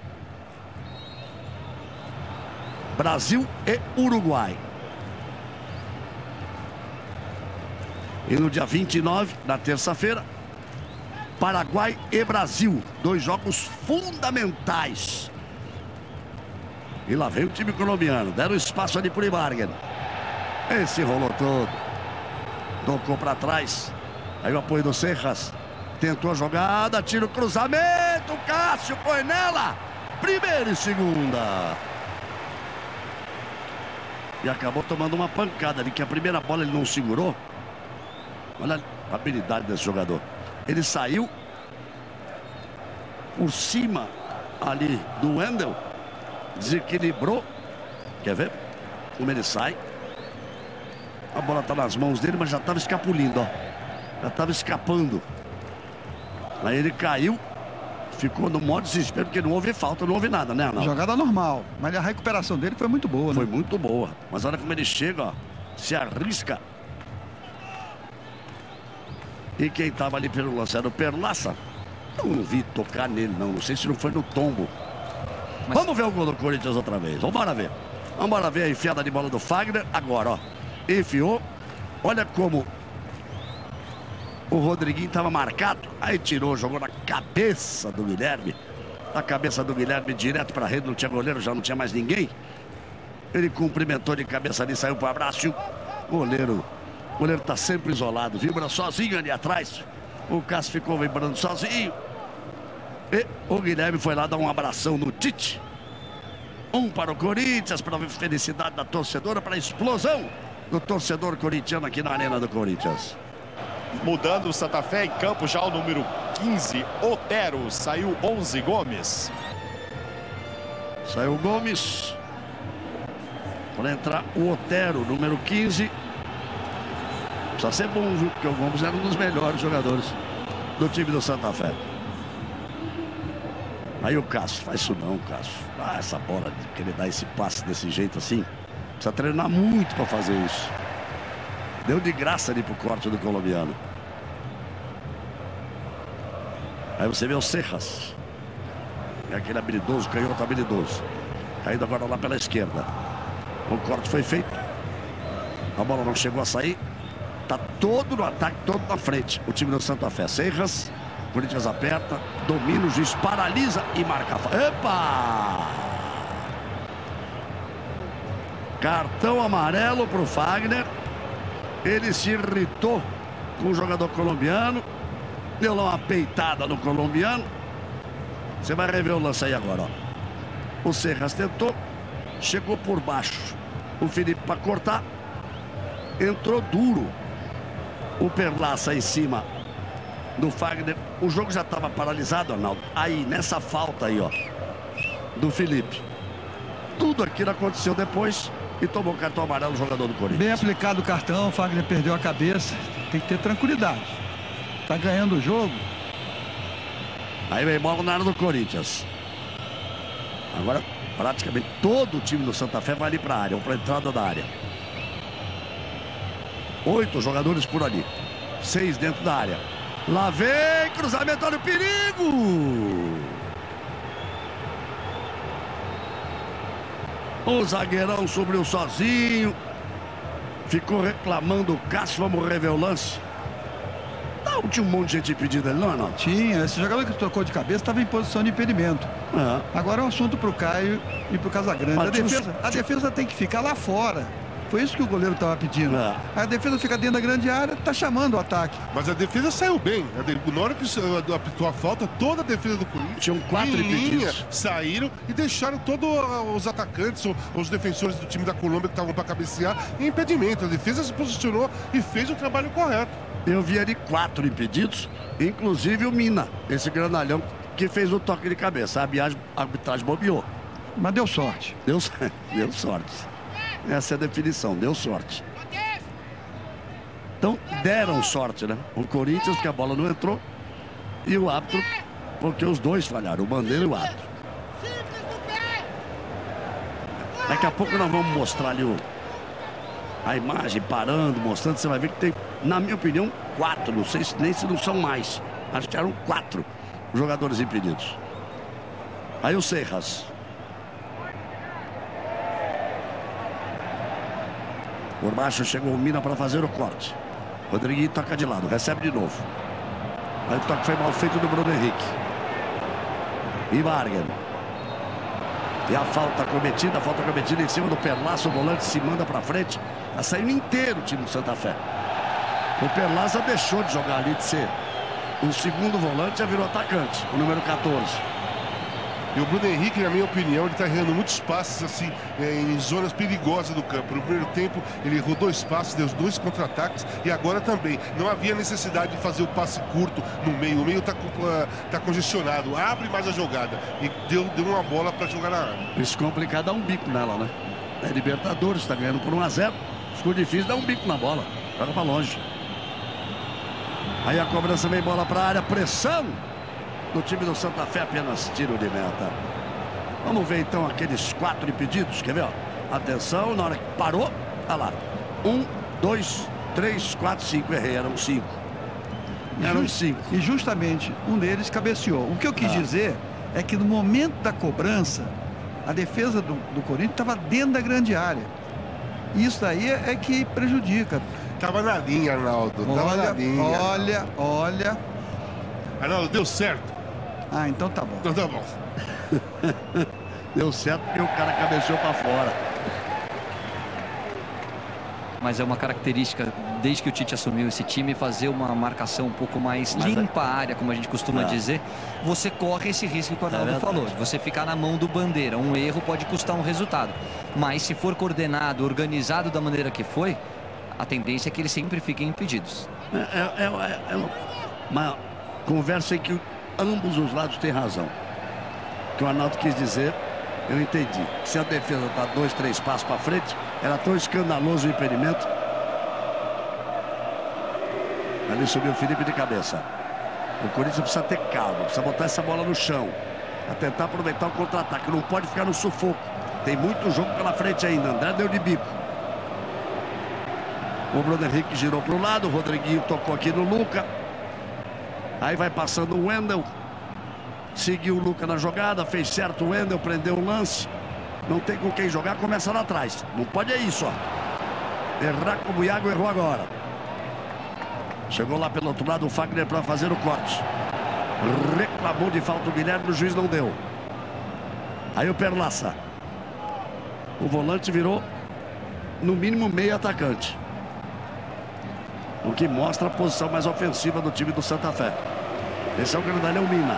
Brasil e Uruguai. E no dia 29, na terça-feira, Paraguai e Brasil. 2 jogos fundamentais. E lá vem o time colombiano. Deram espaço ali pro Ibarguen. Esse rolou todo. Tocou para trás. Aí o apoio do Serras. Tentou a jogada, tira o cruzamento. Cássio põe nela. Primeira e segunda. E acabou tomando uma pancada ali, que a primeira bola ele não segurou. Olha a habilidade desse jogador. Ele saiu por cima ali do Wendel. Desequilibrou. Quer ver como ele sai? A bola está nas mãos dele, mas já estava escapulindo, ó. Já estava escapando. Aí ele caiu. Ficou no modo desespero, porque não houve falta, não houve nada, né, Arnaldo? Jogada normal, mas a recuperação dele foi muito boa, né? Foi muito boa. Mas olha como ele chega, ó. Se arrisca. E quem estava ali pelo lance era o Perlaça. Eu não vi tocar nele, não. Não sei se não foi no tombo. Mas... Vamos ver o gol do Corinthians outra vez. Vamos ver. Vamos ver a enfiada de bola do Fagner. Agora, ó. Enfiou. Olha como o Rodriguinho estava marcado. Aí tirou, jogou na cabeça do Guilherme. A cabeça do Guilherme direto para a rede. Não tinha goleiro, já não tinha mais ninguém. Ele cumprimentou de cabeça ali, saiu para o abraço. O goleiro está sempre isolado. Vibra sozinho ali atrás. O Cássio ficou vibrando sozinho. E o Guilherme foi lá dar um abração no Tite. Um para o Corinthians, para a felicidade da torcedora, para a explosão do torcedor corintiano aqui na Arena do Corinthians. Mudando o Santa Fé em campo, já o número 15, Otero. Saiu 11, Gomes. Saiu Gomes. Para entrar o Otero, número 15. Precisa ser bom, viu? Porque o Gomes era um dos melhores jogadores do time do Santa Fé. Aí o Cássio, faz isso não, Cássio. Ah, essa bola, querer dar esse passe desse jeito assim. Precisa treinar muito para fazer isso. Deu de graça ali pro corte do colombiano. Aí você vê o Serras. É aquele habilidoso, canhoto habilidoso. Caindo agora lá pela esquerda. O corte foi feito. A bola não chegou a sair. Tá todo no ataque, todo na frente. O time do Santa Fé. Serras. Corinthians aperta. Domina, o juiz paralisa e marca a falta. Epa! Cartão amarelo pro Fagner. Ele se irritou com o jogador colombiano. Deu lá uma peitada no colombiano. Você vai rever o lance aí agora, ó. O Serras tentou. Chegou por baixo. O Felipe para cortar. Entrou duro. O Perlaça em cima do Fagner. O jogo já estava paralisado, Arnaldo. Aí, nessa falta aí, ó, do Felipe. Tudo aquilo aconteceu depois. E tomou o cartão amarelo o jogador do Corinthians. Bem aplicado o cartão, o Fagner perdeu a cabeça. Tem que ter tranquilidade. Tá ganhando o jogo. Aí vem bola na área do Corinthians. Agora praticamente todo o time do Santa Fé vai ali para a área, ou para a entrada da área. 8 jogadores por ali. 6 dentro da área. Lá vem, cruzamento, olha o perigo! O zagueirão subiu sozinho. Ficou reclamando o Cássio. Vamos rever o lance. Não tinha um monte de gente impedida ali, não? Tinha. Esse jogador que tocou de cabeça estava em posição de impedimento. Agora é um assunto para o Caio e para o Casagrande. A defesa tem que ficar lá fora. Foi isso que o goleiro estava pedindo. A defesa fica dentro da grande área, está chamando o ataque. Mas a defesa saiu bem. Na hora que apitou a falta, toda a defesa do Corinthians tinham 4 impedidos. Saíram e deixaram todos os atacantes, os defensores do time da Colômbia que estavam para cabecear em impedimento. A defesa se posicionou e fez o trabalho correto. Eu vi ali 4 impedidos, inclusive o Mina, esse grandalhão que fez o toque de cabeça. A arbitragem bobeou. Mas deu sorte. Deu sorte. Essa é a definição, deu sorte. Então, deram sorte, né? O Corinthians, porque a bola não entrou, e o árbitro, porque os dois falharam, o Bandeira e o árbitro. Daqui a pouco nós vamos mostrar ali a imagem parando, mostrando, você vai ver que tem, na minha opinião, 4, não sei nem se não são mais. Acho que eram 4 jogadores impedidos. Aí o Serras. Por baixo chegou o Mina para fazer o corte. Rodriguinho toca de lado, recebe de novo. Aí o toque foi mal feito do Bruno Henrique. E Vargas. E a falta cometida em cima do Perlaça. O volante se manda para frente. Está saindo inteiro o time do Santa Fé. O Perlaça deixou de jogar ali, de ser o segundo volante, já virou atacante, o número 14. E o Bruno Henrique, na minha opinião, ele está errando muitos passes assim, em zonas perigosas do campo. No primeiro tempo, ele errou 2 passes, deu 2 contra-ataques e agora também. Não havia necessidade de fazer o passe curto no meio. O meio está congestionado. Abre mais a jogada. E deu uma bola para jogar na área. Isso complicado, dá um bico nela, né? É Libertadores, está ganhando por 1-0. Ficou difícil, dá um bico na bola. Joga para longe. Aí a cobrança vem, bola para a área, pressão do time do Santa Fé, apenas tiro de meta. Vamos ver então aqueles 4 impedidos, quer ver? Ó? Atenção, na hora que parou, olha lá. 1, 2, 3, 4, 5, errei, eram 5. Eram 5. E justamente um deles cabeceou. O que eu quis dizer é que no momento da cobrança, a defesa do Corinthians estava dentro da grande área. Isso aí é que prejudica. Tava na linha, Arnaldo. Tava na linha. Olha. Arnaldo, deu certo. Ah, então tá bom. Então tá bom. Deu certo porque o cara cabeceou para fora. Mas é uma característica, desde que o Tite assumiu esse time, fazer uma marcação um pouco mais limpa a área, como a gente costuma dizer. Você corre esse risco que o Arnaldo falou, de você ficar na mão do Bandeira. Um erro pode custar um resultado. Mas se for coordenado, organizado da maneira que foi, a tendência é que eles sempre fiquem impedidos. É uma conversa em que ambos os lados têm razão. O que o Arnaldo quis dizer, eu entendi. Se a defesa dá 2, 3 passos para frente, era tão escandaloso o impedimento. Ali subiu o Felipe de cabeça. O Corinthians precisa ter calma, precisa botar essa bola no chão, a tentar aproveitar o contra-ataque. Não pode ficar no sufoco. Tem muito jogo pela frente ainda. André deu de bico. O Bruno Henrique girou para o lado, o Rodriguinho tocou aqui no Luca. Aí vai passando o Wendel. Seguiu o Luca na jogada, fez certo o Wendel, prendeu o lance. Não tem com quem jogar, começa lá atrás. Não pode é isso, ó. Errar como o Iago errou agora. Chegou lá pelo outro lado o Fagner para fazer o corte. Reclamou de falta o Guilherme, o juiz não deu. Aí o Perlaça. O volante virou, no mínimo, meio atacante. O que mostra a posição mais ofensiva do time do Santa Fé. Esse é o grandalhão Mina.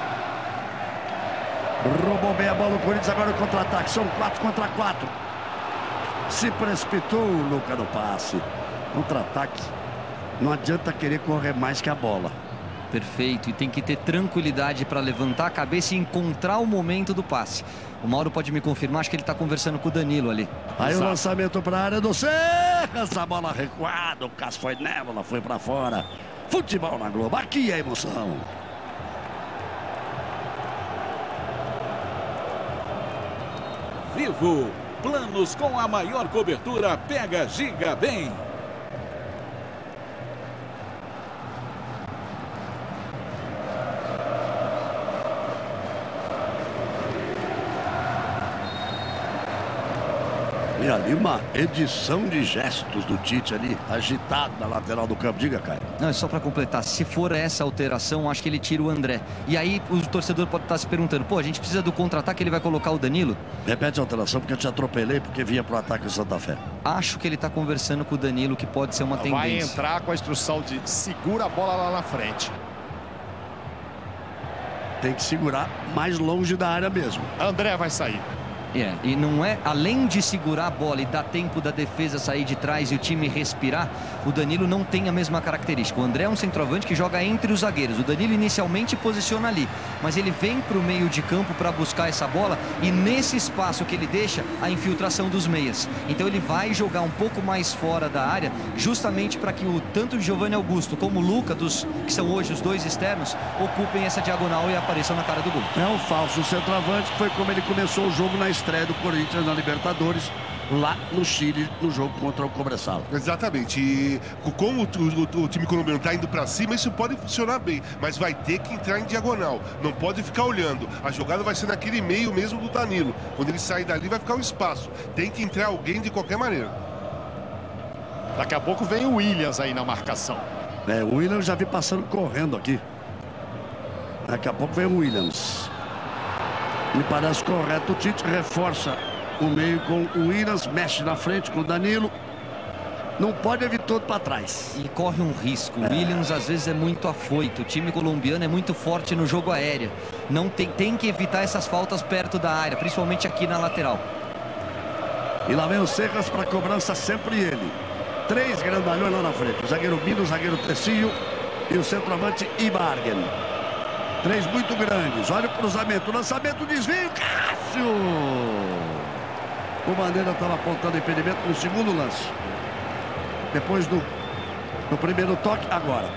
Roubou bem a bola o Corinthians, agora o contra-ataque. São 4 contra 4. Se precipitou o Luca no passe. Contra-ataque. Não adianta querer correr mais que a bola. Perfeito, e tem que ter tranquilidade para levantar a cabeça e encontrar o momento do passe. O Mauro pode me confirmar, acho que ele está conversando com o Danilo ali. Aí o lançamento para a área do Serras, a bola recuada, o Cássio foi nela, ela foi para fora. Futebol na Globo, aqui é a emoção. Vivo, planos com a maior cobertura, pega Giga Bem. E ali uma edição de gestos do Tite ali, agitado na lateral do campo. Diga, Caio. Não, é só para completar. Se for essa alteração, acho que ele tira o André. E aí o torcedor pode estar se perguntando, pô, a gente precisa do contra-ataque, ele vai colocar o Danilo? Repete a alteração, porque eu te atropelei, porque vinha pro ataque o Santa Fé. Acho que ele está conversando com o Danilo, que pode ser uma tendência. Vai entrar com a instrução de segura a bola lá na frente. Tem que segurar mais longe da área mesmo. André vai sair. E não é, além de segurar a bola e dar tempo da defesa sair de trás e o time respirar, o Danilo não tem a mesma característica. O André é um centroavante que joga entre os zagueiros. O Danilo inicialmente posiciona ali, mas ele vem para o meio de campo para buscar essa bola e nesse espaço que ele deixa, a infiltração dos meias. Então ele vai jogar um pouco mais fora da área, justamente para que tanto o Giovanni Augusto como o Luca, que são hoje os dois externos, ocupem essa diagonal e apareçam na cara do gol. É um falso centroavante, que foi como ele começou o jogo na estreia do Corinthians na Libertadores, lá no Chile, no jogo contra o Cobresal. Exatamente. E como o time colombiano está indo para cima, isso pode funcionar bem, mas vai ter que entrar em diagonal. Não pode ficar olhando. A jogada vai ser naquele meio mesmo do Danilo. Quando ele sair dali, vai ficar um espaço. Tem que entrar alguém de qualquer maneira. Daqui a pouco vem o Williams aí na marcação. O Williams já vi passando correndo aqui. Daqui a pouco vem o Williams. Me parece correto. O Tite reforça o meio com o Williams, mexe na frente com o Danilo. Não pode vir todo para trás. E corre um risco. O Williams às vezes é muito afoito. O time colombiano é muito forte no jogo aéreo. Não tem que evitar essas faltas perto da área, principalmente aqui na lateral. E lá vem o Serras para cobrança, sempre ele. 3 grandalhões lá na frente. O zagueiro Bino, o zagueiro Tecinho e o centroavante Ibarguen. 3 muito grandes. Olha o cruzamento, o lançamento, o desvio. Cássio! O Bandeira estava apontando impedimento no segundo lance. Depois do primeiro toque, agora.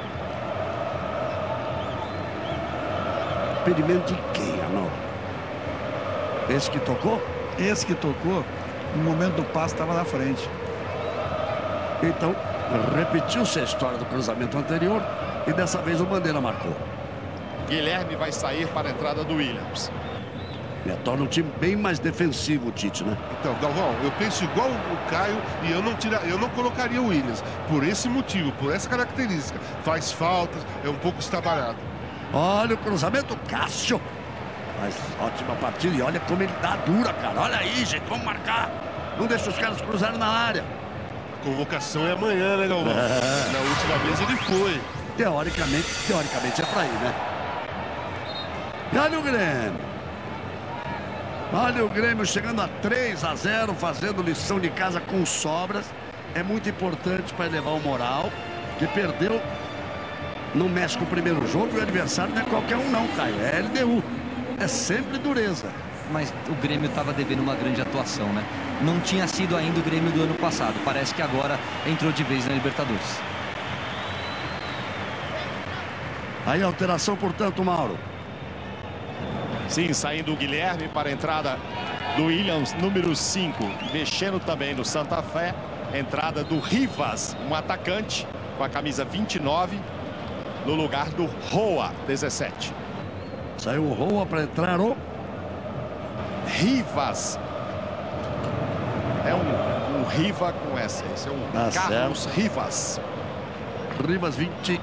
Impedimento de quem, Arnaldo? Esse que tocou? Esse que tocou, no momento do passe, estava na frente. Então, repetiu-se a história do cruzamento anterior e dessa vez o Bandeira marcou. Guilherme vai sair para a entrada do Williams. Torna o time bem mais defensivo, o Tite, né? Então, Galvão, eu penso igual o Caio e eu não colocaria o Williams. Por esse motivo, por essa característica. Faz faltas, é um pouco estabanado. Olha o cruzamento, Cássio. Mas ótima partida e olha como ele dá dura, cara. Olha aí, gente, vamos marcar. Não deixa os caras cruzarem na área. A convocação é amanhã, né, Galvão? Na última vez ele foi. Teoricamente é pra ir, né? E olha o Grêmio. Olha o Grêmio chegando a 3-0, fazendo lição de casa com sobras. É muito importante para elevar o moral. Que perdeu no México o primeiro jogo e o adversário não é qualquer um não, Caio. É LDU. É sempre dureza. Mas o Grêmio estava devendo uma grande atuação, né? Não tinha sido ainda o Grêmio do ano passado. Parece que agora entrou de vez na Libertadores. Aí a alteração, portanto, Mauro. Sim, saindo o Guilherme para a entrada do Williams, número 5. Mexendo também no Santa Fé. Entrada do Rivas, um atacante com a camisa 29, no lugar do Roa, 17. Saiu o Roa para entrar o Rivas. É um Riva com essa. Esse é o Carlos certo. Rivas. Rivas 29.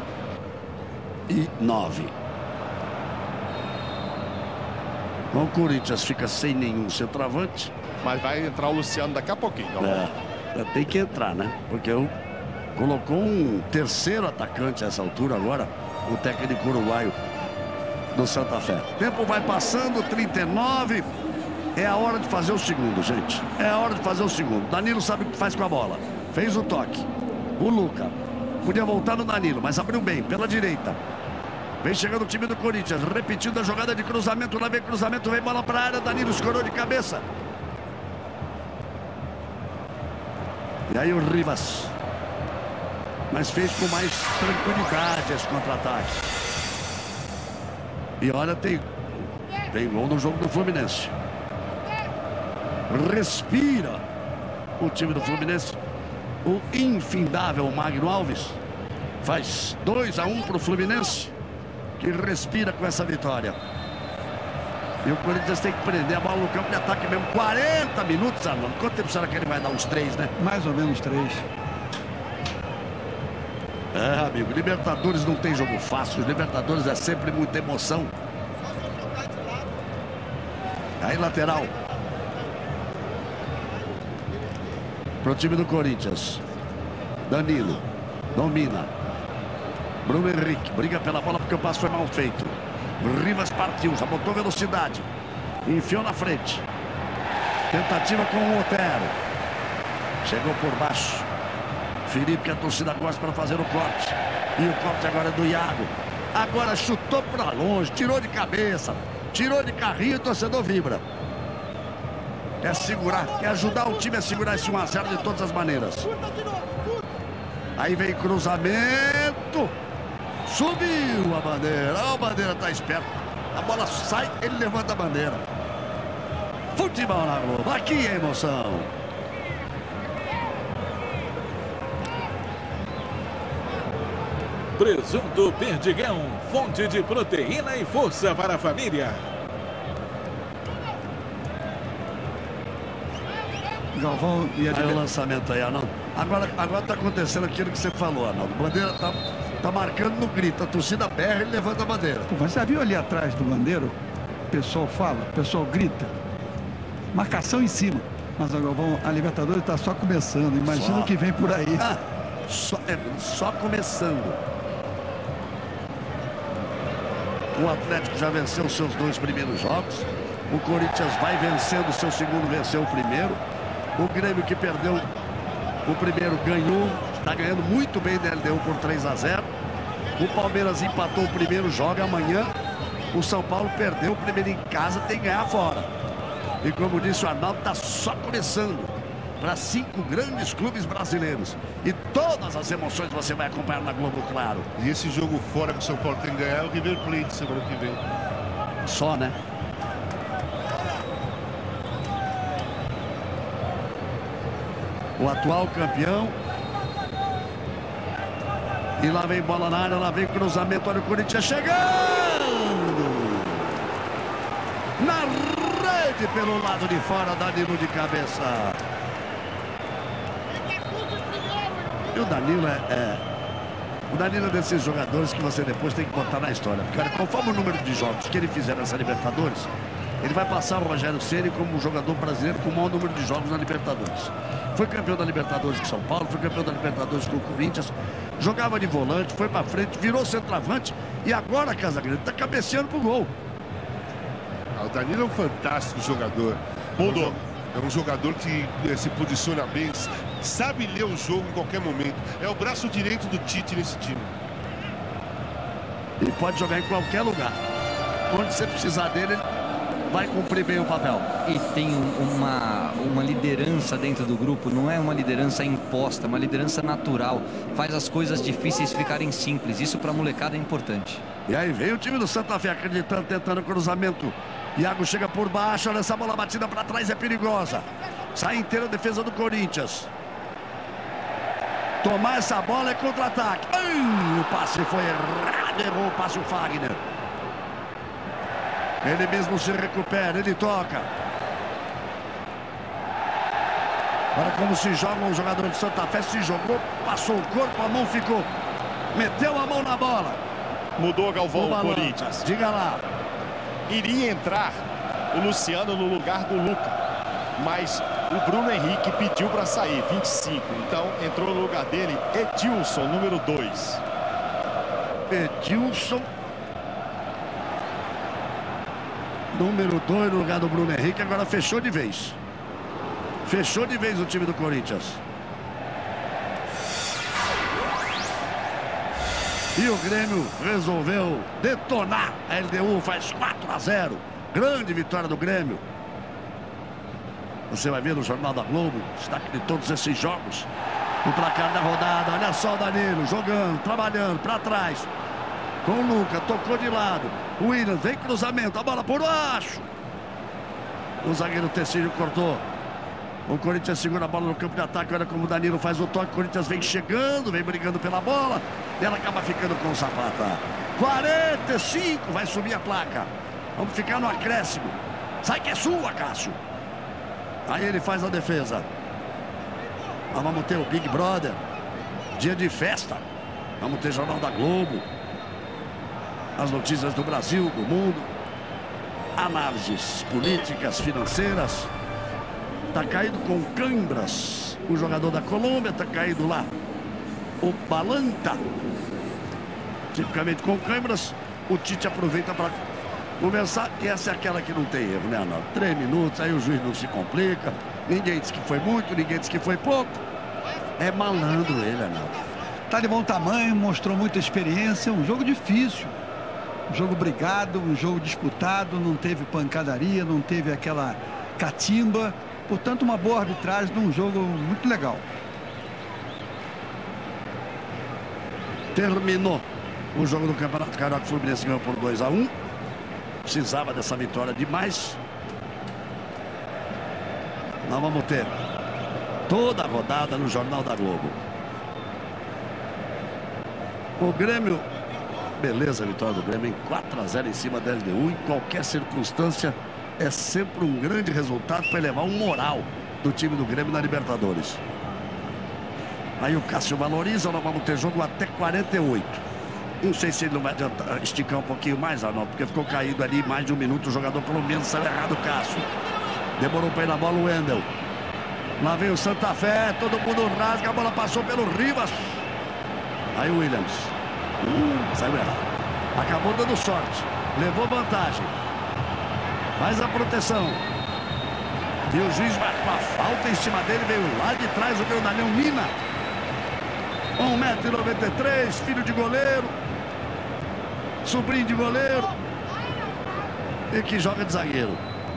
O Corinthians fica sem nenhum centroavante. Mas vai entrar o Luciano daqui a pouquinho. Tem que entrar, né? Porque colocou um terceiro atacante a essa altura agora, o técnico uruguaio do Santa Fé. O tempo vai passando, 39. É a hora de fazer o segundo, gente. É a hora de fazer o segundo. Danilo sabe o que faz com a bola. Fez o toque. O Luca podia voltar no Danilo, mas abriu bem, pela direita. Vem chegando o time do Corinthians, repetindo a jogada de cruzamento. Lá vem cruzamento, vem bola para a área. Danilo escorou de cabeça. E aí o Rivas. Mas fez com mais tranquilidade esse contra-ataque. E olha, tem gol no jogo do Fluminense. Respira o time do Fluminense. O infindável Magno Alves faz 2-1 para o Fluminense, que respira com essa vitória. E o Corinthians tem que prender a bola no campo de ataque mesmo. 40 minutos, Arnaldo. Quanto tempo será que ele vai dar? Uns 3, né? Mais ou menos 3. É, amigo, Libertadores não tem jogo fácil. Libertadores é sempre muita emoção. Aí, lateral. Pro time do Corinthians. Danilo. Domina. Bruno Henrique. Briga pela bola porque o passe foi mal feito. Rivas partiu. Já botou velocidade. Enfiou na frente. Tentativa com o Otero. Chegou por baixo. Felipe, que a torcida gosta para fazer o corte. E o corte agora é do Iago. Agora chutou para longe. Tirou de cabeça. Tirou de carrinho e o torcedor vibra. Quer segurar, quer ajudar o time a segurar esse 1-0 de todas as maneiras. Aí vem cruzamento. Subiu a bandeira. A bandeira tá esperta. A bola sai, ele levanta a bandeira. Futebol na Globo. Aqui é emoção. Presunto Perdigão, fonte de proteína e força para a família. Galvão e a... Aí o lançamento aí, Arnaldo. Agora tá acontecendo aquilo que você falou, Arnaldo. Bandeira tá marcando no grito. A torcida berra e levanta a bandeira. Pô, mas já viu ali atrás do bandeiro? O pessoal fala, o pessoal grita. Marcação em cima. Mas a Galvão, a Libertadores está só começando. Imagina o que vem por aí. Só começando. O Atlético já venceu os seus 2 primeiros jogos. O Corinthians vai vencendo o seu segundo, venceu o primeiro. O Grêmio, que perdeu o primeiro, ganhou. Está ganhando muito bem da LDU por 3-0. O Palmeiras empatou o primeiro, joga amanhã. O São Paulo perdeu o primeiro em casa, tem que ganhar fora. E como disse o Arnaldo, está só começando para 5 grandes clubes brasileiros. E todas as emoções você vai acompanhar na Globo, claro. E esse jogo fora que o São Paulo tem que ganhar é o River Plate semana que vem. Só, né? O atual campeão. E lá vem bola na área, lá vem cruzamento, olha o Corinthians chegando! Na rede pelo lado de fora, Danilo de cabeça. E o Danilo o Danilo é desses jogadores que você depois tem que botar na história. Cara, conforme o número de jogos que ele fizer nessa Libertadores, ele vai passar o Rogério Ceni como um jogador brasileiro com o maior número de jogos na Libertadores. Foi campeão da Libertadores com São Paulo, foi campeão da Libertadores com o Corinthians, jogava de volante, foi pra frente, virou centroavante e agora, Casagrande, tá cabeceando pro gol. O Danilo é um fantástico jogador. Mudou. É um jogador que se posiciona bem, sabe ler o jogo em qualquer momento. É o braço direito do Tite nesse time. Ele pode jogar em qualquer lugar. Onde você precisar dele, ele vai cumprir bem o papel. E tem uma liderança dentro do grupo, não é uma liderança imposta, é uma liderança natural. Faz as coisas difíceis ficarem simples. Isso para a molecada é importante. E aí vem o time do Santa Fé acreditando, tentando o cruzamento. Iago chega por baixo, olha essa bola batida para trás, é perigosa. Sai inteira a defesa do Corinthians. Tomar essa bola é contra-ataque. O passe foi errado, errou o passe o Fagner. Ele mesmo se recupera, ele toca. Olha como se joga um jogador de Santa Fé, se jogou, passou o corpo, a mão ficou. Meteu a mão na bola. Mudou, Galvão, o Corinthians. Diga lá. Iria entrar o Luciano no lugar do Luca, mas o Bruno Henrique pediu para sair, 25. Então entrou no lugar dele Edilson, número 2. Edilson, número 2 no lugar do Bruno Henrique. Agora fechou de vez. Fechou de vez o time do Corinthians. E o Grêmio resolveu detonar. A LDU faz 4-0. Grande vitória do Grêmio. Você vai ver no Jornal da Globo, destaque de todos esses jogos. O placar da rodada, olha só o Danilo jogando, trabalhando para trás. Com o Luca, tocou de lado. O Williams, vem cruzamento, a bola por baixo. O zagueiro Tecílio cortou. O Corinthians segura a bola no campo de ataque. Olha como o Danilo faz o toque. O Corinthians vem chegando, vem brigando pela bola. E ela acaba ficando com o Zapata. 45, vai subir a placa. Vamos ficar no acréscimo. Sai que é sua, Cássio. Aí ele faz a defesa. Nós vamos ter o Big Brother. Dia de festa. Vamos ter Jornal da Globo. As notícias do Brasil, do mundo. Análises políticas, financeiras. Tá caído com câimbras o jogador da Colômbia. Tá caído lá o Balanta. Tipicamente com câimbras. O Tite aproveita para conversar. E essa é aquela que não tem erro, né, Arnaldo? 3 minutos, aí o juiz não se complica. Ninguém diz que foi muito, ninguém diz que foi pouco. É malandro ele, Arnaldo. Tá de bom tamanho, mostrou muita experiência. Um jogo difícil. Um jogo brigado, um jogo disputado. Não teve pancadaria, não teve aquela catimba. Portanto, uma boa arbitragem num jogo muito legal. Terminou o jogo do Campeonato Carioca. Fluminense ganhou por 2-1. Precisava dessa vitória demais. Nós vamos ter toda a rodada no Jornal da Globo. O Grêmio, beleza a vitória do Grêmio em 4-0 em cima da LDU. Em qualquer circunstância, é sempre um grande resultado para elevar o moral do time do Grêmio na Libertadores. Aí o Cássio valoriza, nós vamos ter jogo até 48. Não sei se ele não vai adiantar, esticar um pouquinho mais, Arnaldo, porque ficou caído ali mais de um minuto. O jogador colombiano saiu errado, o Cássio. Demorou para ir na bola o Wendel. Lá vem o Santa Fé, todo mundo rasga, a bola passou pelo Rivas. Aí o Williams. Saiu errado. Acabou dando sorte. Levou vantagem. Faz a proteção. E o juiz vai com a falta em cima dele. Veio lá de trás o grandalhão Mina. 1,93 m, filho de goleiro. Sobrinho de goleiro. E que joga de zagueiro.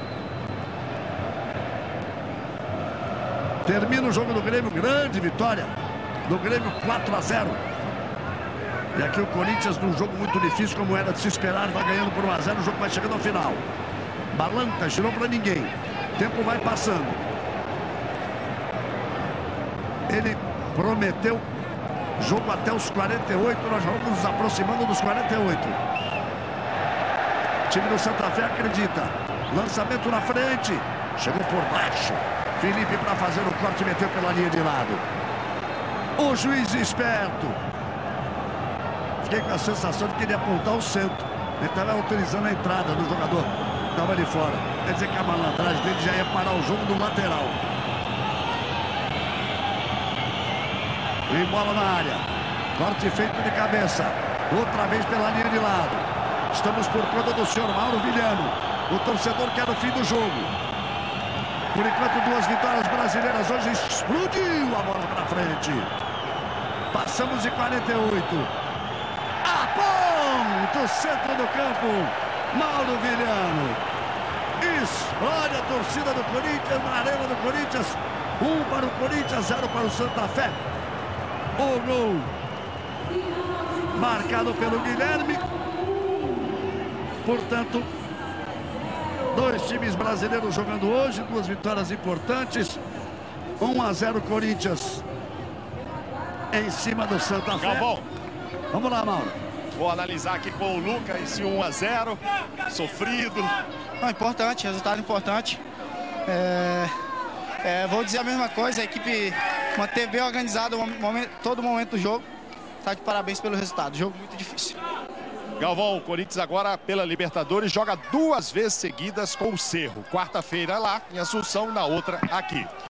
Termina o jogo do Grêmio. Grande vitória do Grêmio, 4-0. E aqui o Corinthians, num jogo muito difícil, como era de se esperar, vai ganhando por 1-0. O jogo vai chegando ao final. Balanta, girou para ninguém. O tempo vai passando. Ele prometeu jogo até os 48. Nós vamos nos aproximando dos 48. O time do Santa Fé acredita. Lançamento na frente. Chegou por baixo. Felipe para fazer o corte, meteu pela linha de lado. O juiz esperto. Fiquei com a sensação de que ele ia apontar o centro. Ele estava autorizando a entrada do jogador. Estava ali fora. Quer dizer que a malandragem dele já ia parar o jogo do lateral. Vem bola na área. Corte feito de cabeça. Outra vez pela linha de lado. Estamos por conta do senhor Mauro Vilhano. O torcedor quer o fim do jogo. Por enquanto, 2 vitórias brasileiras. Hoje explodiu a bola para frente. Passamos de 48. Aponta o centro do campo. Mauro Vilhano. Explode a torcida do Corinthians na arena do Corinthians. 1 para o Corinthians, 0 para o Santa Fé. O gol marcado pelo Guilherme. Portanto, 2 times brasileiros jogando hoje, 2 vitórias importantes. 1-0 Corinthians em cima do Santa Fé. Galvão. Vamos lá, Mauro. Vou analisar aqui com o Luca esse 1-0, sofrido. Não, importante, resultado importante. Vou dizer a mesma coisa, a equipe manteve bem organizada todo momento do jogo. Tá de parabéns pelo resultado, jogo muito difícil. Galvão, o Corinthians agora pela Libertadores joga 2 vezes seguidas com o Cerro. Quarta-feira lá em Assunção, na outra aqui.